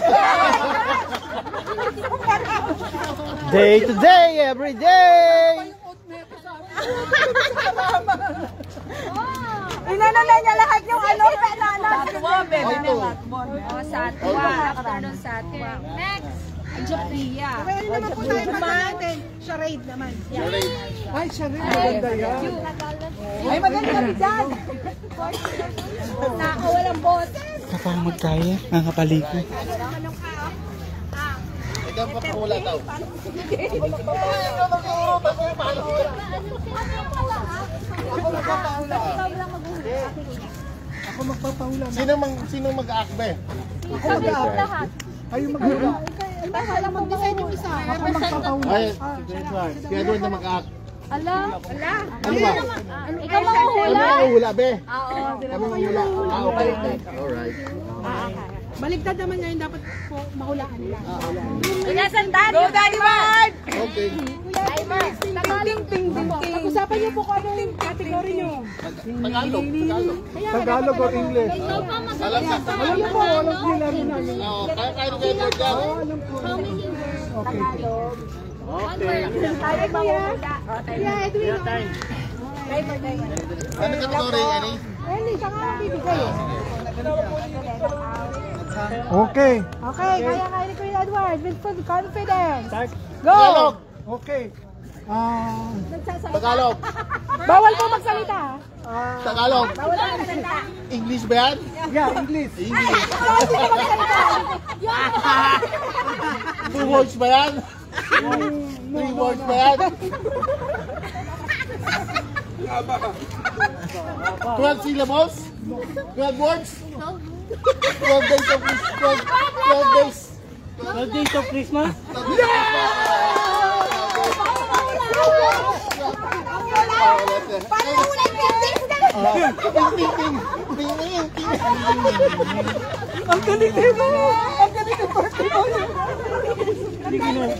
Day to day, every day. Inano na niya lahat yung ano, Satwa, pwede na. Satwa. After nun, Satwa. Next. Sophia. Pwede naman po tayo natin. Charade naman. Ay, charade. Maganda yan. Ay, maganda rin dyan. Walang boses. Kapamag tayo, ang kapaliko. Ikaw pa pula daw. Ako magpapahula. Sino mag-aakbe? Ako mag-aakbe. Kayo mag-aakbe. Bahala mag-design yung isa. Ako magpapahula. Ay, si Edward na mag-aak. Ala. Ano ba? Ikaw mahuhula. Kami mahula, be. Oo. Kami mahula. Okay. Alright. Baligtad naman ngayon, dapat po mahulaan nila. Inasan Daddy? Go Daddy Mark! Okay. Daddy Mark. Pag-usapan niyo po kung ano yung category niyo. Tagalog. Tagalog or English? Alam na. Alam mo po, alam nila rin namin. Oo, kaya ng Edward ka. Okay. Tayo mahula. Yeah, Edwin. Ano category, Annie? Eli, saka ang bibigay eh. Okay. Okay, kaya ni Kuya Edward. With full confidence. Go! Tagalog. Okay. Tagalog. Bawal po magsalita. Tagalog. English ba yan? Yeah, English. English. Bawal po magsalita. 2 words ba yan? 3 words ba yan? 12 syllables? 12 words? 12 days of Christmas? 12 days? 12 days of Christmas? Ang galing dito! Ang galing ng party mo! Hindi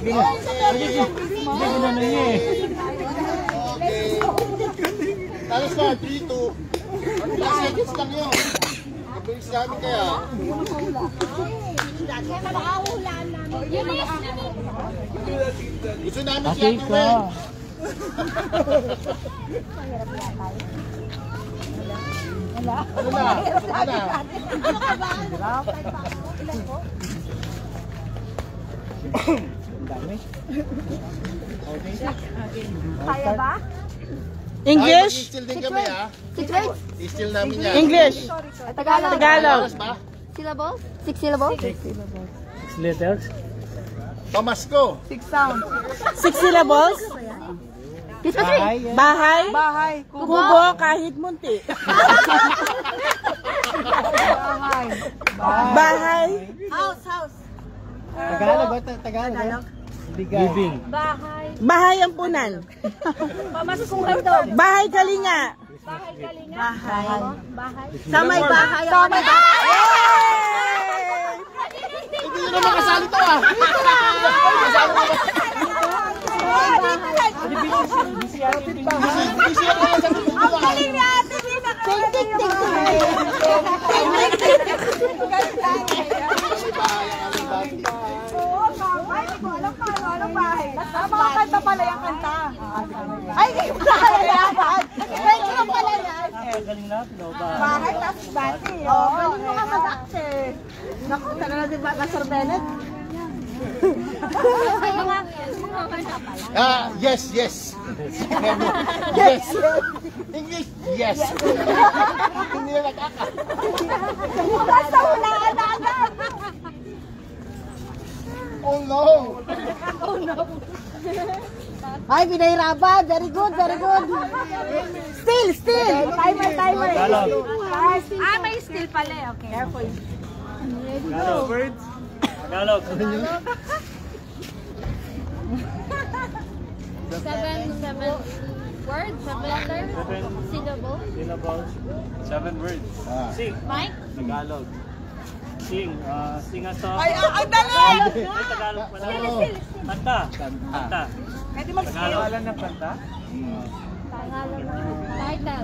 ginano niya eh. Okay. Tapos na, 3, 2. Last seconds lang yun. Kabilis namin kaya. Gusto namin siya Okay ka. Ano na? Ano na? Kaya ba? English? Ay, mag-i-steal din kami ha. I-steal namin yan. English? Tagalog. Tagalog. Oras ba? Syllable? 6 syllable? 6 letters? Pamasko. 6 sounds. 6 syllables? Bahay? Bahay. Kubo kahit munti. Bahay. Bahay? House. Tagalog ba? Tagalog? Living. Bahay. Bahay ang punan. Pamaskong handog. Bahay kalinga. Bahay kalinga. Bahay. Sa may bahay. Sa may bahay. Hindi nyo naman kasali to ah. Busy ate yung Busy ako lang sa tutubo ah. mga kanta pala yung kanta. Ay, kayo pala dapat. Kaya pala yan. Galing na, Pinoba. Bakit? Tapos bati. Oo, galing mo ka mag-acte. Naku, talaga di ba, Sir Bennett? Yes, yes. Yes. English, yes. Hindi na nakaka. Basta hulaan na agad. Oh no. Oh no. Ay, pinahirapan. Very good, very good. Still. Timer. Tagalog. May still pala eh. Okay. Careful. Tagalog. Words. Tagalog. Seven words, 7 letters, syllables. Syllables. 7 words. Sing. Mike? Tagalog. Sing. Sing a song. Ay, ang dali! Ay, Tagalog pala. Kanta. Kanta. Pwede mag-skill. Tagalog ng kanta? Tagalog. Title.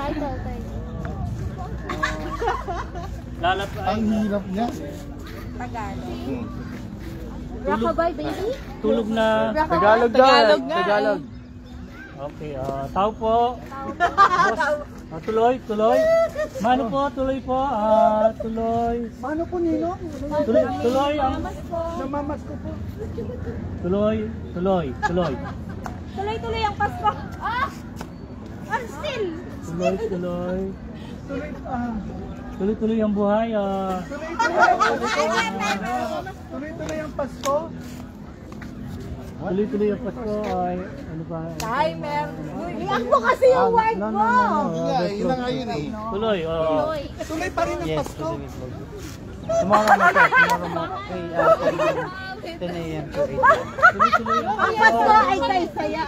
Lalap ay. Ang hirap niya. Tagalog. Rockabye, baby? Tulog na. Tagalog nga. Tagalog. Okay, tao po. Boss, tuloy. Mano po, tuloy po. Tuloy. Paano po, Nino? Tuloy ang... Namamas ko po. Tuloy. Tuloy-tuloy ang Pasko. Still. Tuloy. Tuloy ang buhay. Tuloy-tuloy ang Pasko. Tuloy ang Pasko ay ano ba? Timer. Iyak mo kasi yung word mo. Yun na nga yun eh. Tuloy. Tuloy pa rin ang Pasko. Tomorrow na. Okay, 10 a.m. to 8 a.m. Tuloy. Ang Pasko ay kay saya.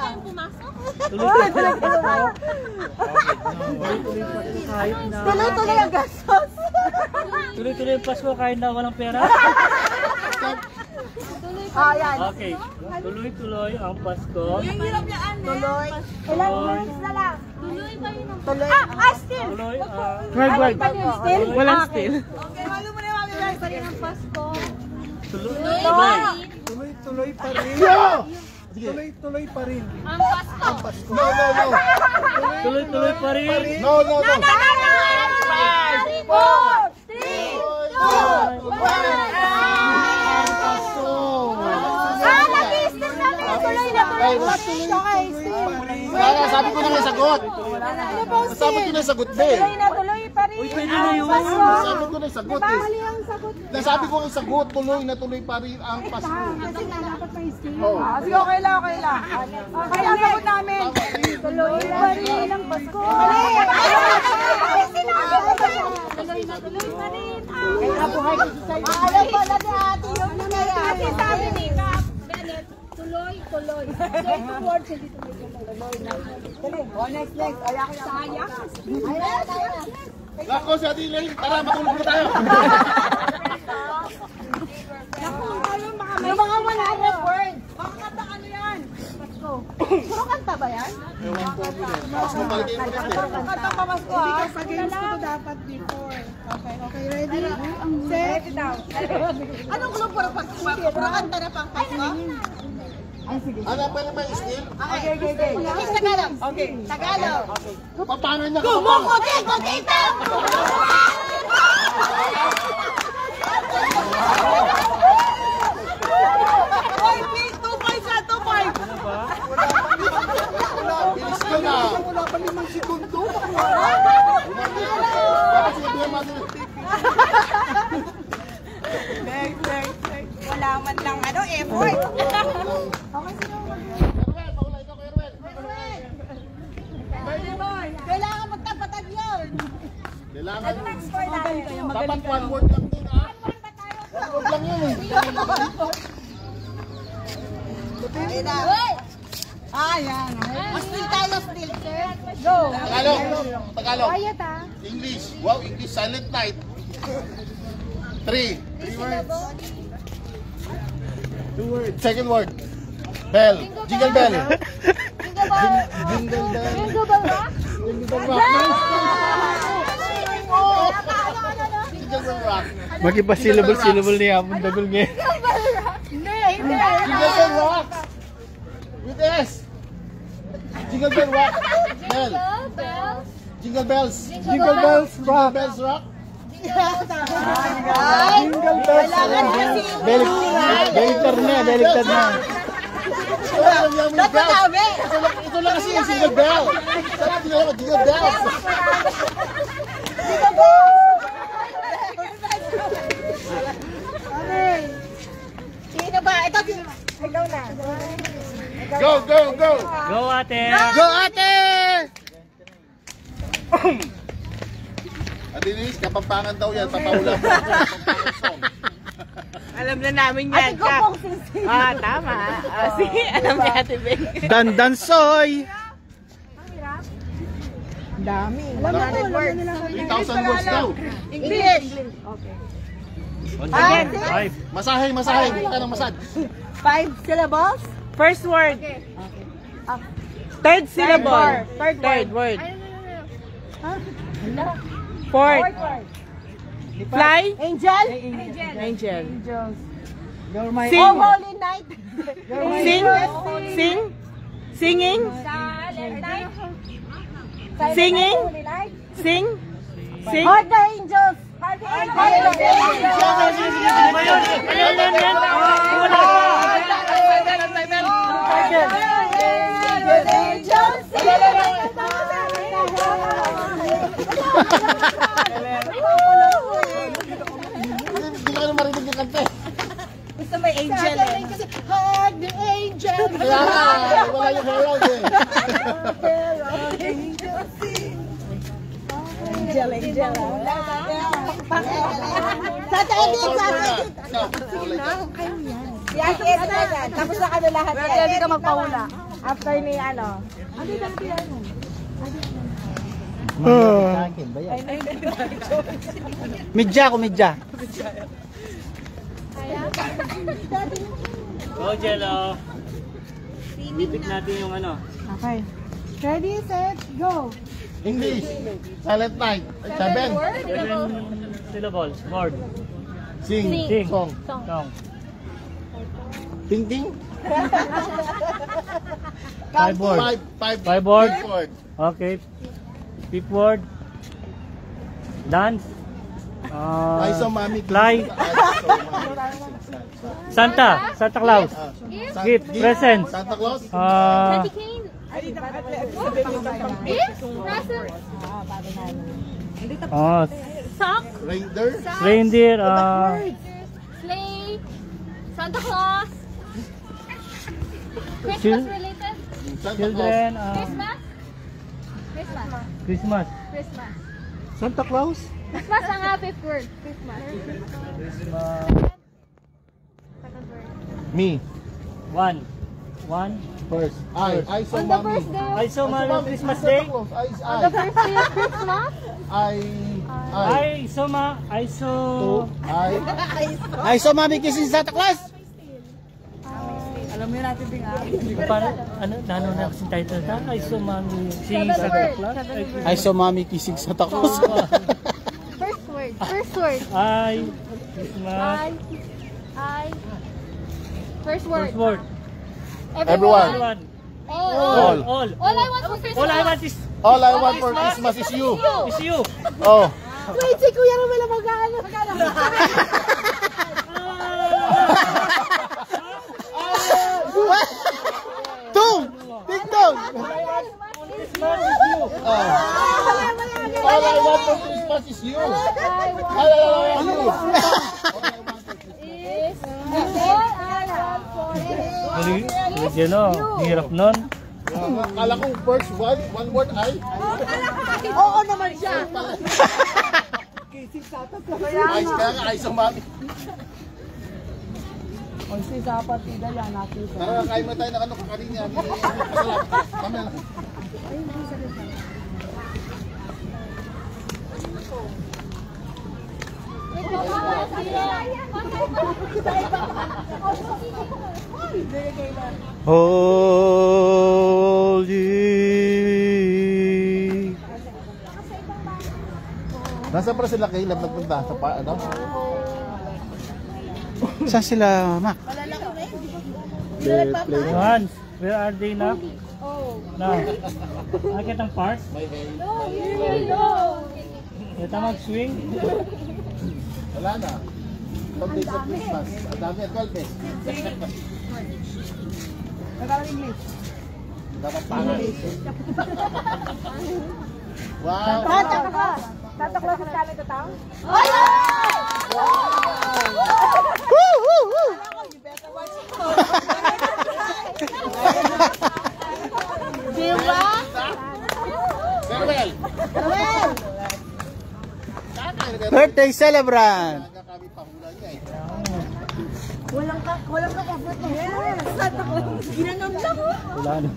Tuloy-tuloy ang gastos. Tuloy ang Pasko kahit na walang pera. Yan. Okay. Tuloy ang Pasko. Tuloy. Ilang minutes na lang? Tuloy pa rin ang Tuloy. still. Tuloy. Word. Still? Walang still. Okay, halo mo na yung mami guys. Tuloy ang Pasko. Tuloy pa rin. Tuloy pa rin. Ang Pasko. No. Tuloy pa rin. No. 5, 4, 3, 2, 1. Nag-i-still namin. Tuloy na. Okay, still. Kaya sabi ko na may sagot. Ano po, Sabi ko na sagot na eh. Tuloy pa rin. Uy, pwede na yun. Sabi ko na sagot eh. Mali ang sagot. Nasabi ko ang sagot, tuloy pa rin ang Pasko. Kasi dapat may still. Oh. Sige, okay lang. Okay, ang sagot namin. Tuloy pa rin ang Pasko. Mali! Tuloy pa rin. Kaya buhay ko sa sa'yo. Alam pala ni ate yung nangyayari. Kasi sabi ni Kap, Bennett, tuloy. So, 2 words, hindi tuloy. Next. Ayak. Sayang. Lako si Ate Elaine, tara matulog na tayo. Yung mga 100 words. Makakanta ano yan? Puro kanta ba yan? Pasko palagay mo na. Kanta pa Pasko ha? Sa games ko dapat before. Okay, ready? Set. Anong club para Pasko? Puro kanta na pang Pasko? Ano pa naman yung still? Okay. Tagalog. Okay, Tagalog. Paano niya Kumukutita! Bilis ka na. Wala pa 5 segundo. Bakit sinabihan mo natin? Next. Wala man lang effort. Kailangan magtapatag yun. Kailangan. Score natin. Dapat 1 word lang din ha. 1 word lang yun eh. Yan. Still tayo. Go. Tagalog. Quiet ha. English. Wow, English. Silent night. 3 words. 2 words. Second word. Bell. Jingle bell. Jingle bell. Jingle bell rock? Jingle bell rock. Jingle bell rock. Magiba syllable niya. Mundagol niya. Hindi. Jingle bell rock. Jingle bell rock. Bell. Bells. Jingle bells. Jingle bells rock. Jingle bells rock. Jingle bells rock. Baliktad na. Ito lang kasi yung single bell. Sabi nila ako, jingle bells. Sino ba? Ito, ikaw na. Go, go, go. Go ate! Go ate! Ate Liz, kapampangan daw yan. Papahula mo. Alam na namin yan. Tama. Sige, alam ni Ate Beng. Dandansoy! Dami. Alam na, 3,000 words daw. English. Again. 5. Masahe. Hindi ka ng masad. 5 syllables. First word. Third syllable. Third word. Fourth. Fly. Angel. Angel. Sing. Oh, holy night. Sing. Singing. Singing. Sing. Heart the angels. Heart the Hindi ka na marinig yung kante. Gusto may angel. Heart the angel. Kaya nga, wala yung herald eh. Angel. Sa tayo Yes, tapos na kami lahat. Pwede ka magpahula. After ni ano. Midya ko, midya. Go Jello! Bibit natin yung ano. Okay. Ready, set, go. English. Silent night. 7. 7 syllables. Word. Sing. Sing. Song. Song. Ting ting. 5 words. 5 word. word. Okay. 5th word. Dance. I saw mommy. Fly. Santa Claus. Gift. Presents. Santa Claus. Sock. Reindeer. Sleigh. Santa Claus. Christmas related. Children. Christmas. Christmas. Santa Claus? Christmas ang fifth word. Christmas. Second word. Me. 1. First. I saw On the mommy. first day I saw Mommy Christmas Day. on the first day of Christmas. I saw mommy kissing Santa Claus. Alam mo yun natin din Para ano na kasi title ta? I saw Mommy si Santa Claus. I saw mommy kissing Santa Claus. First word. First word. Christmas. First word. First word. Everyone. All. All. All I want for Christmas. All I want for Christmas is you. Is you. Oh. Wait, si Kuya Romel mag-ano. Tung! Ding dong! All I want for Christmas is you. All I want for Yan o, hirap nun. Akala ko first one word ay. Oo naman siya. Ay, kaya nga ay sa mami. Kung si sa partida yan, nakita. Tara, kain mo tayo ng ano kakarin niya. Masarap. Mamaya na. Holy. Nasaan pa sila Caleb nagpunta sa ano? Saan sila, Mac? Hans, where are they now? Na. Akit ang park. Kita mag-swing. Wala na. 12 days of Christmas. Ang dami at 12 eh. Tagalog English. Dapat pangal. Wow! Santa Claus is coming to town? Diba? Farewell! Birthday celebrant. Kami pangulan niya eh. Walang ka-effort na yan. Santa Claus. Ginanon lang mo. Wala na.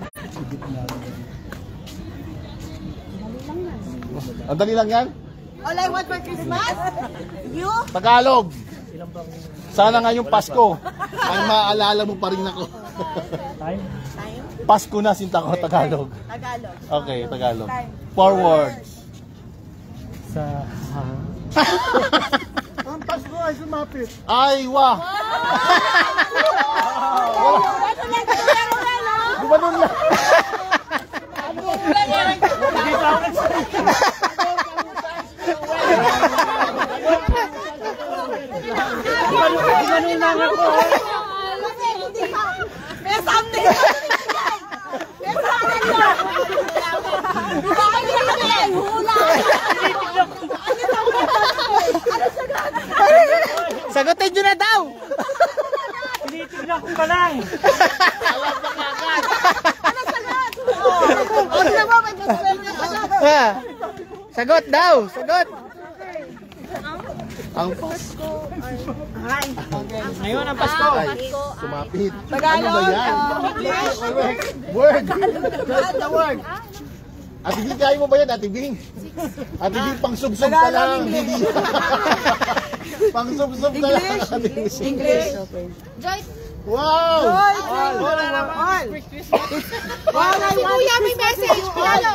Ang dali lang yan? All I want for Christmas? You? Tagalog. Sana ngayong Pasko ay maaalala mo pa rin ako. Time. Pasko na sinta ko Tagalog. Tagalog. Okay, Tagalog. Forward. Sa... Ang Pasko ay sumapit. Ay, wah! Gumanon lang. Ganun lang ako. May something! May something! Bakit hindi ka kaya hula? Sagutin nyo na daw. Tinitignan ko ka lang. Ano sagot? Ano na ba? May sagot na sagot. Sagot daw. Sagot. Ang Pasko. Ngayon ang Pasko. Ay, sumapit. Tagalog. Ano ba yan? Word. The word. Ate Bing, kaya mo ba yan, Ate Bing? Ate Bing, pang-sub-sub ka lang. Hindi. Pang-sub-sub ka lang. English. Wow! All. All I want Kuya, may message. Ano?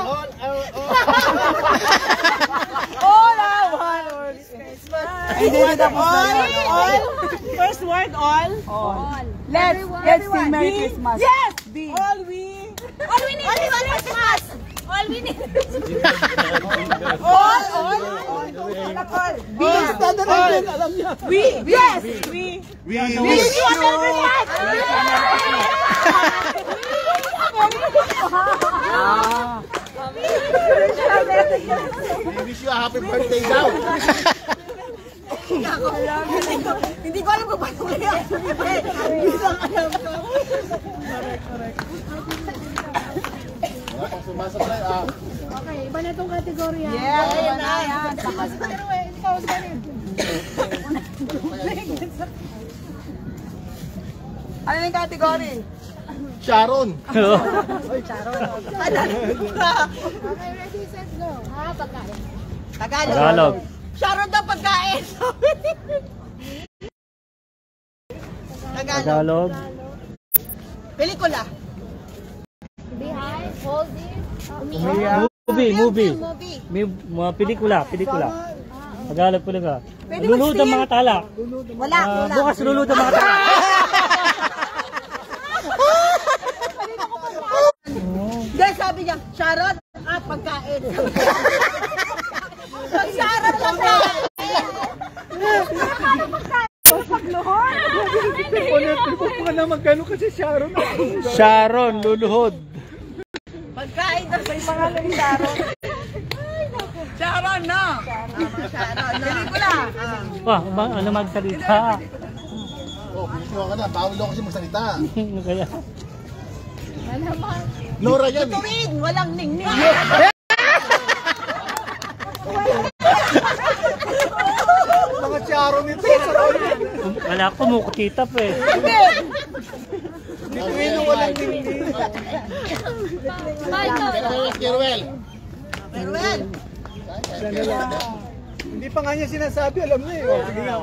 All I want is Christmas. All. First word, all. All. Let's sing Merry Christmas. Yes! All we need is Christmas. All we need. All. We. Yes. We. Wish you a happy birthday daw. Hindi ko alam kung paano kaya. Isang alam ko. Wala pang sumasabay. Okay, iba na itong kategorya. Yan. Ano yung category? Sharon. Okay, ready, set, go. Pagkain. Tagalog. Sharon daw pagkain. Tagalog. Pelikula. Behind, hold it. Movie. May mga pelikula. Tagalog po lang. Lulud ang mga tala. Wala. Bukas lulud ang mga tala. Dahil sabi niya, Sharon at pagkain. Pag Sharon pagkain. Sharon, luluhod. Pagkain na may pangalan ni Sharon. Sharon, no? Pelikula. Ano magsalita? Oh, pinisuha ka na. Bawal ako kasi magsalita. Ano kaya? Nora yan. Tuwin, walang ningning. Mga Sharon nito. Wala ko, mukutitap eh. Hindi ko walang ningning. Keruel. Farewell. Hindi pa nga niya sinasabi, alam niya eh. Sige nga.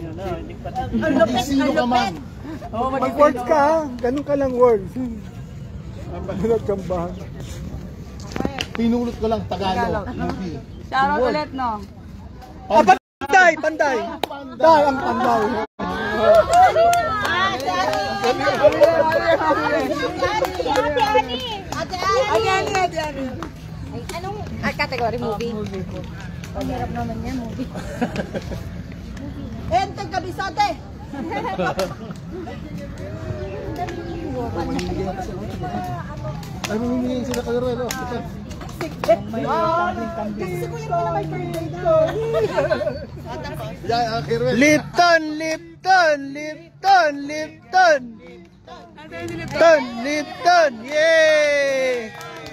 Sino ka man? Mag-words ka ha? Ganun ka lang words. Ang panunod kang bahan. Pinulot ko lang Tagalog. Movie. Sharon ulit, no? Panday! Panday! Panday! Ang panday! Ate Ani. Ay, anong category? Movie? Ang hirap naman yan, movie. Enteng kabisate! Ay, mamimigay sila kayo rin, Kasi si Kuya Ron na may birthday ko. Lipton, Lipton, Lipton, Lipton. Lipton, yay!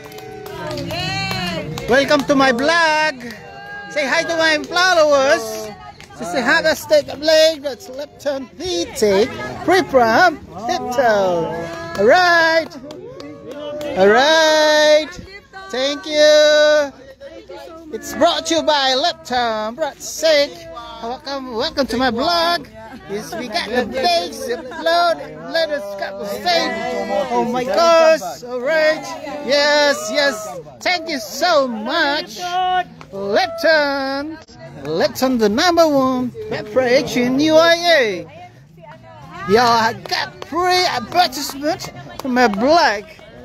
Welcome to my vlog. Say hi to my followers. Say hi to Steak Blake. That's Lipton tea take. Free from Lipton. Alright. Alright. Thank you. It's brought to you by Lipton. Brought sake. Welcome to my vlog. Yes, we got the dates upload. Let us got the steak. Oh my gosh. Alright. Yes. Thank you so much. Lipton. Lipton, the #1 beverage in UAE. Yeah, I got free advertisement from my blog.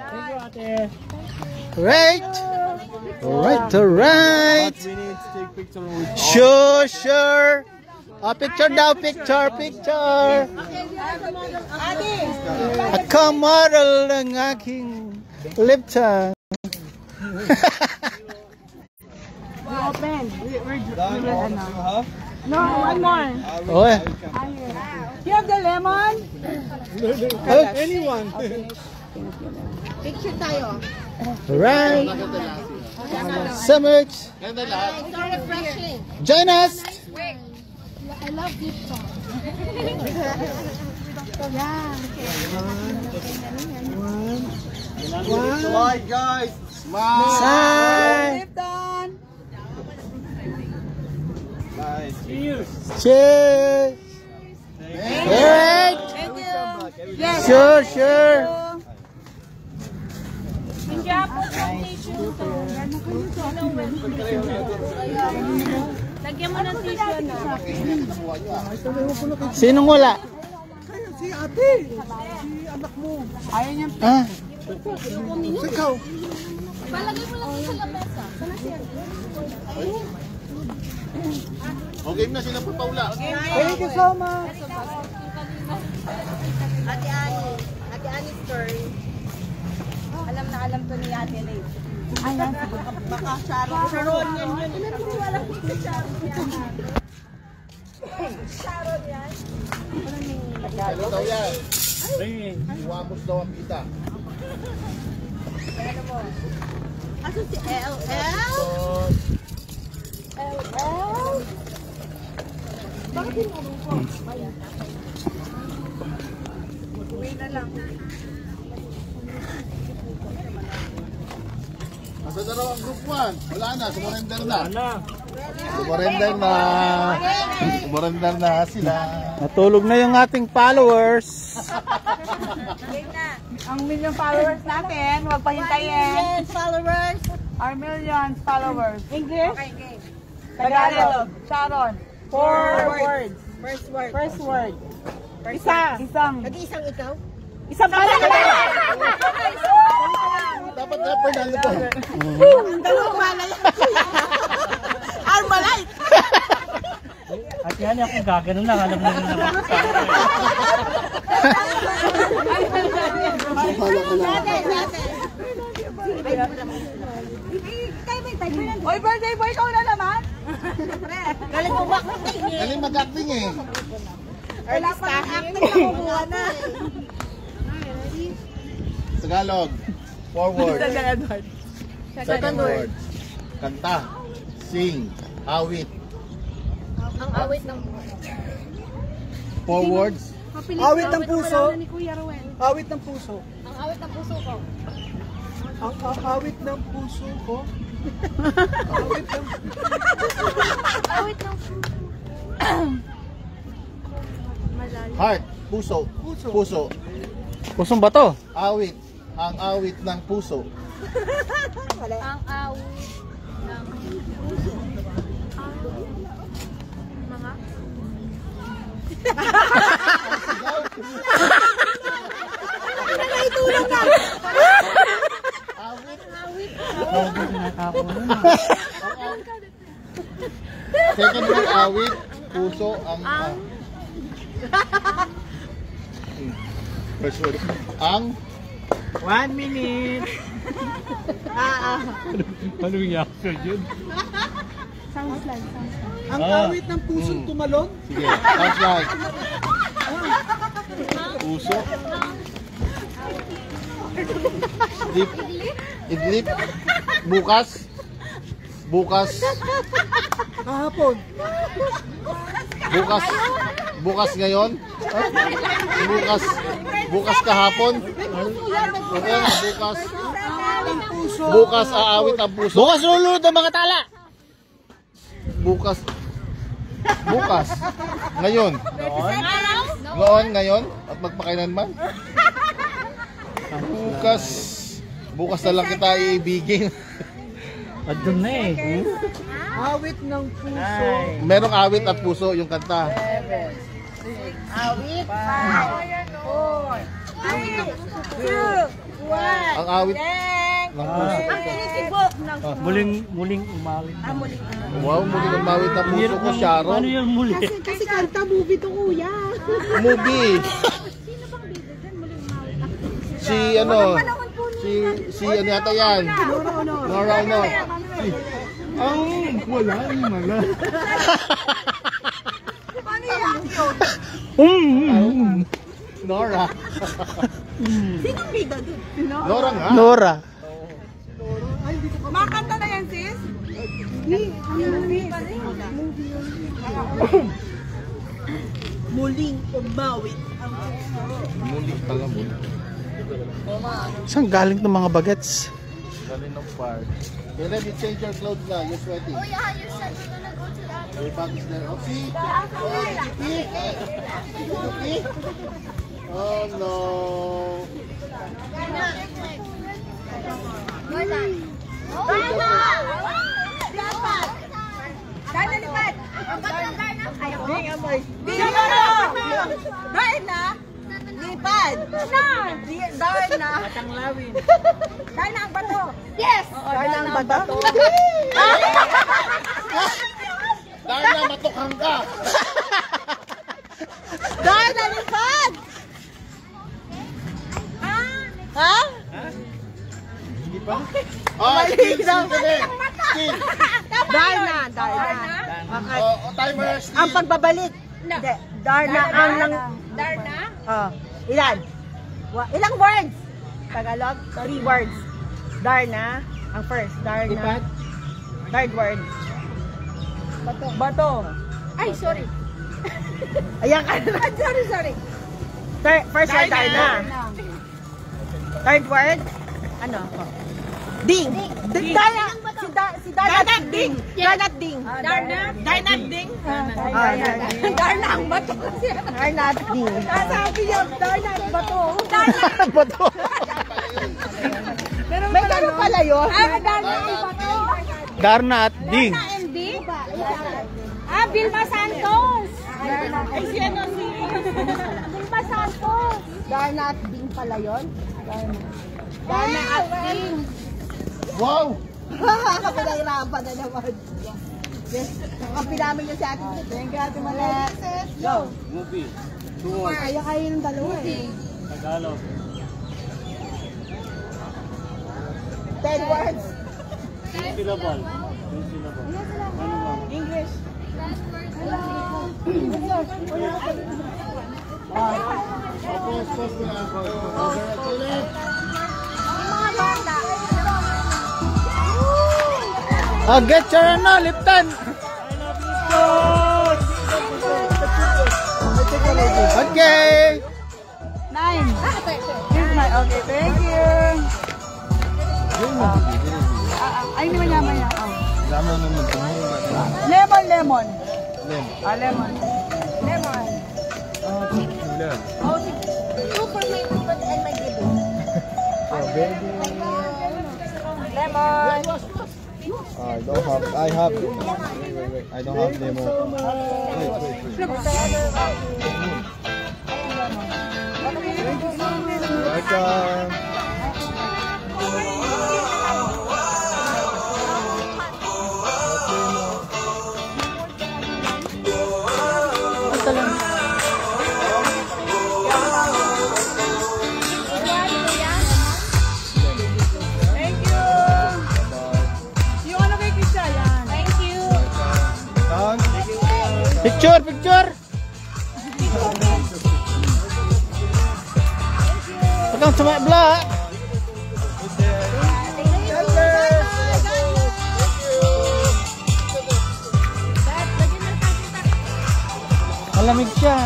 Right. Sure. Picture daw, picture. Ako-model ng aking Lipton. Open. No, one more. Oh, yeah. You have the lemon? Anyone. Picture tayo. Right. So much. It's so refreshing. Join us. I love this song. Smile, guys. Smile. Smile. Cheers. Cheers. Alright. Thank you. Yes. Sure. Lagyan mo ng tissue na. Sinong wala? Si ate. Si anak mo. Ayaw niya. Ah. Ikaw. Palagay mo lang sa lamesa. Sana siya. Okay na sila po, Paula. Thank you so much. Ate Annie's story. Alam na alam to ni Ate Ray. Ayan. Baka Sharon yan yun. Wala ko sa Sharon yan. Sharon yan? Hello daw yan. Iwapos daw ang pita. Ano mo? Asan si LL? LL? Bakit yung ano ko? Uwi na lang. Nasa na raw ang group 1. Wala na, sumurrender na. Sumurrender na sila. Natulog na yung ating followers. Ang million followers natin, huwag pahintayin. Followers. Our millions followers. English? Okay, game. Tagalog. Sharon. 4 words. First word. Isang. Nag-iisang ikaw? Isang pala. Dapat na Fernando po. Ang dalawang malay. Armalite. At yan ako gaganon lang. Alam na rin naman. Oy, birthday boy, ikaw na naman. Galing mo mag-acting eh. Galing mag-acting eh. Wala pa acting na kumuha na. Tagalog. 4 words. Second word. Kanta. Sing. Awit. Ang awit ng 4 words. Awit ng puso. Awit ng puso. Ang awit ng puso ko. Ang awit ng puso ko. Awit ng Heart. Puso. Puso. Pusong bato. Awit. Ang awit ng puso. Ang awit ng puso. Mga Nagaitulong ka. Second word, awit, puso, ang... First word, ang... 1 minute. Ano yung after yun? Ang awit ng pusong tumalon. Sige, sounds like... Puso. Idlip. Idlip. Bukas. Bukas. Kahapon. Bukas. Bukas ngayon. Bukas. Bukas kahapon. Okay, bukas. Bukas aawit ang puso. Bukas lulunod ang mga tala. Bukas. Bukas. Ngayon. Noon, ngayon. At magpakailanman. Bukas. Bukas na lang kita iibigin. At doon na eh. Awit ng puso. Merong awit at puso yung kanta. Awit. 2, 1. Ang awit ng puso. Ang tinitibok ng Muling umawit. Wow, muling umawit ang puso ko, Sharon. Ano yung muli? Kasi kanta movie to, kuya. Movie. Si ano? Si ano yata yan? Nora Honor. Ang wala yung mala. Nora. Sinong bida doon? Nora nga. Nora. Makanta na yan, sis? Muling umawit. Muli pala mo. Saan galing ng mga bagets? Galing ng park. Okay, let me change your clothes na. You're sweating. Oh yeah, you said you're gonna go to the Your bag is there. Okay. Okay. Oh no. Darna, lipad! Darna! Lipad! Darna! Patanglawin. Darna ang bato! Yes! Darna ang bato! Darna, matukhang ka. Darna, lipad! Ha? Hindi pa? Ah, still, still. Darna! Oh, timer, still. Ang pagbabalik. Hindi. Darna ang lang... Darna? Ilan? Ilang words? Tagalog? 3 words. Darna. Ang first. Darna. Third word. Bato. Bato. Ay, sorry. Ayan ka. Sorry. First word, Darna. Third word? Ano? Ding. Darna. Si Darna Ding. Darna Ding. Darna? Darna Ding. Darna ang bato. Darna Ding. Sabi niya, Darna ang bato. Darna Bato. May gano'n pala yun? Darna ang bato. Darna at Ding. Darna and Ding? Vilma Santos. Ay, si ano si... Vilma Santos. Darna at Ding pala yun? Darna at Ding. Wow. Kapinahirapan pa na naman. Yes. Kapi namin yung si Ate. Thank you, Ate Malet. Go. Movie. Kaya ng dalawa eh. Tagalog. 10 words. Syllable. English. Pause na ako. Ulit. Mga bata. Get your ano, Lipton. Okay. 9. Here's my, okay, thank you. Ay, hindi maya-maya. Lemon naman ito. Lemon. Lemon. Lemon. Lemon. Two for my husband and my baby. Lemon. I have I don't have lemon. Welcome. Picture, picture. Welcome to my vlog. Malamig siya.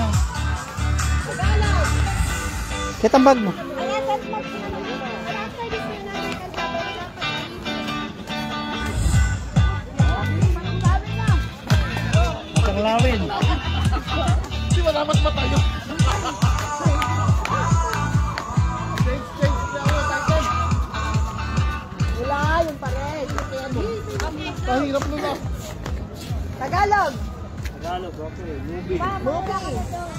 Kita ang bag mo. Ang lawin. Di ba naman matayo? Wala, yung pares. Mahirap nun ah. Tagalog. Tagalog, okay. Movie. Movie.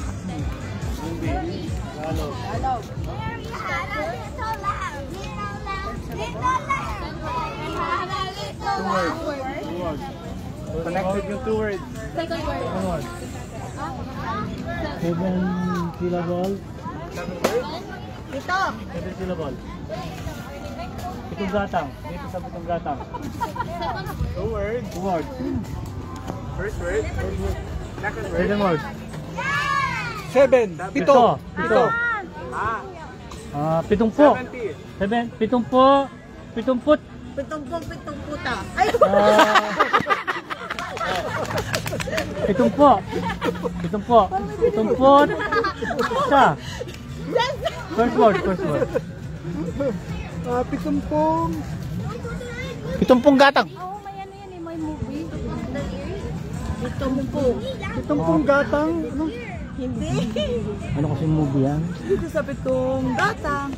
Tagalog. Tagalog. Two words. Connected yung 2 words. Second word. One word. 7 syllable. Ito. 7 syllable. Pitong gatang. Dito sa pitong gatang. 2 words. 2 words. First word. Second word. Second word. 7. Pito. Pito. Pitumpo. 70. Pitumpo. Pitumput. Pitong puta. Ay, Pitumpo. Pitumpo. Pitumput. Isa. First word. First word. 70. Itumpong gatang. Oo, may ano yan eh, may movie. Itumpong gatang. Ano? hindi. Ano kasi movie yan? Dito sa pitong gatang.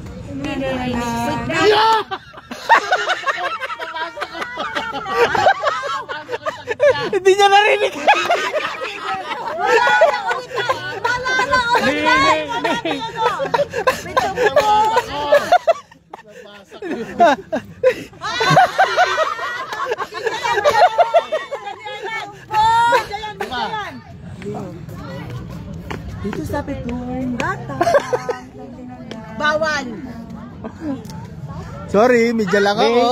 Hindi niya narinig. Dito sa pitong gatang. Bawal. Sorry, medya lang ako.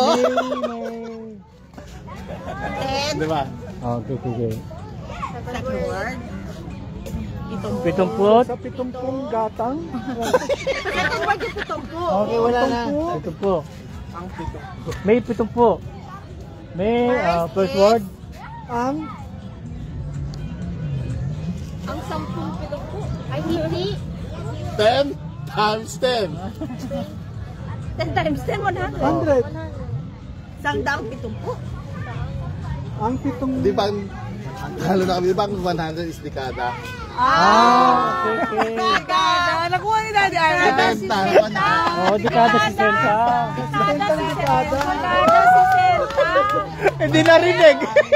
Di ba? Okay, sige. Second word. Pitumput. Sa 70 gatang. Second word yung pitompo. Okay, wala na. Pitumpo. May pitumpo. May first word. Ang Ang 10 pitumpo. Ay, hindi. 10 times 10. 10 times 10, 100. 100. Isang daang pitumpo. Ang pitong... Di ba? Halo na kami. Di ba ang 100 is dekada? Okay. Nakuha ni Daddy Ara. 70. 100. Oh, dekada 60. Hindi narinig.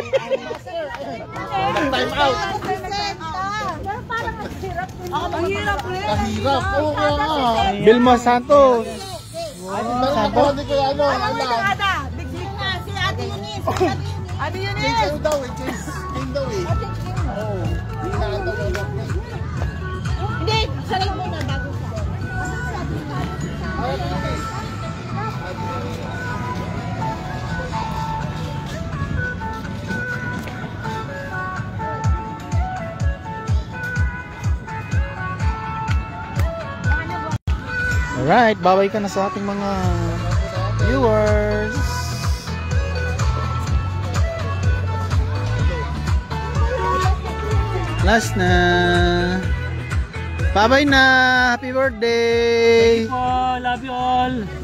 Time out. Pero parang ang hirap din. Ang hirap rin. Kahirap. Oo nga. Vilma Santos. Meron ako, hindi ko ano. Ada, biglig na si Ate Eunice. Ano yun Change ano daw eh. Change daw eh. Oo. Hindi na lang daw ulit. Hindi, saray muna bago siya. Alright, babay ka na sa ating mga viewers. Last na. Bye-bye na. Happy birthday. Love you all.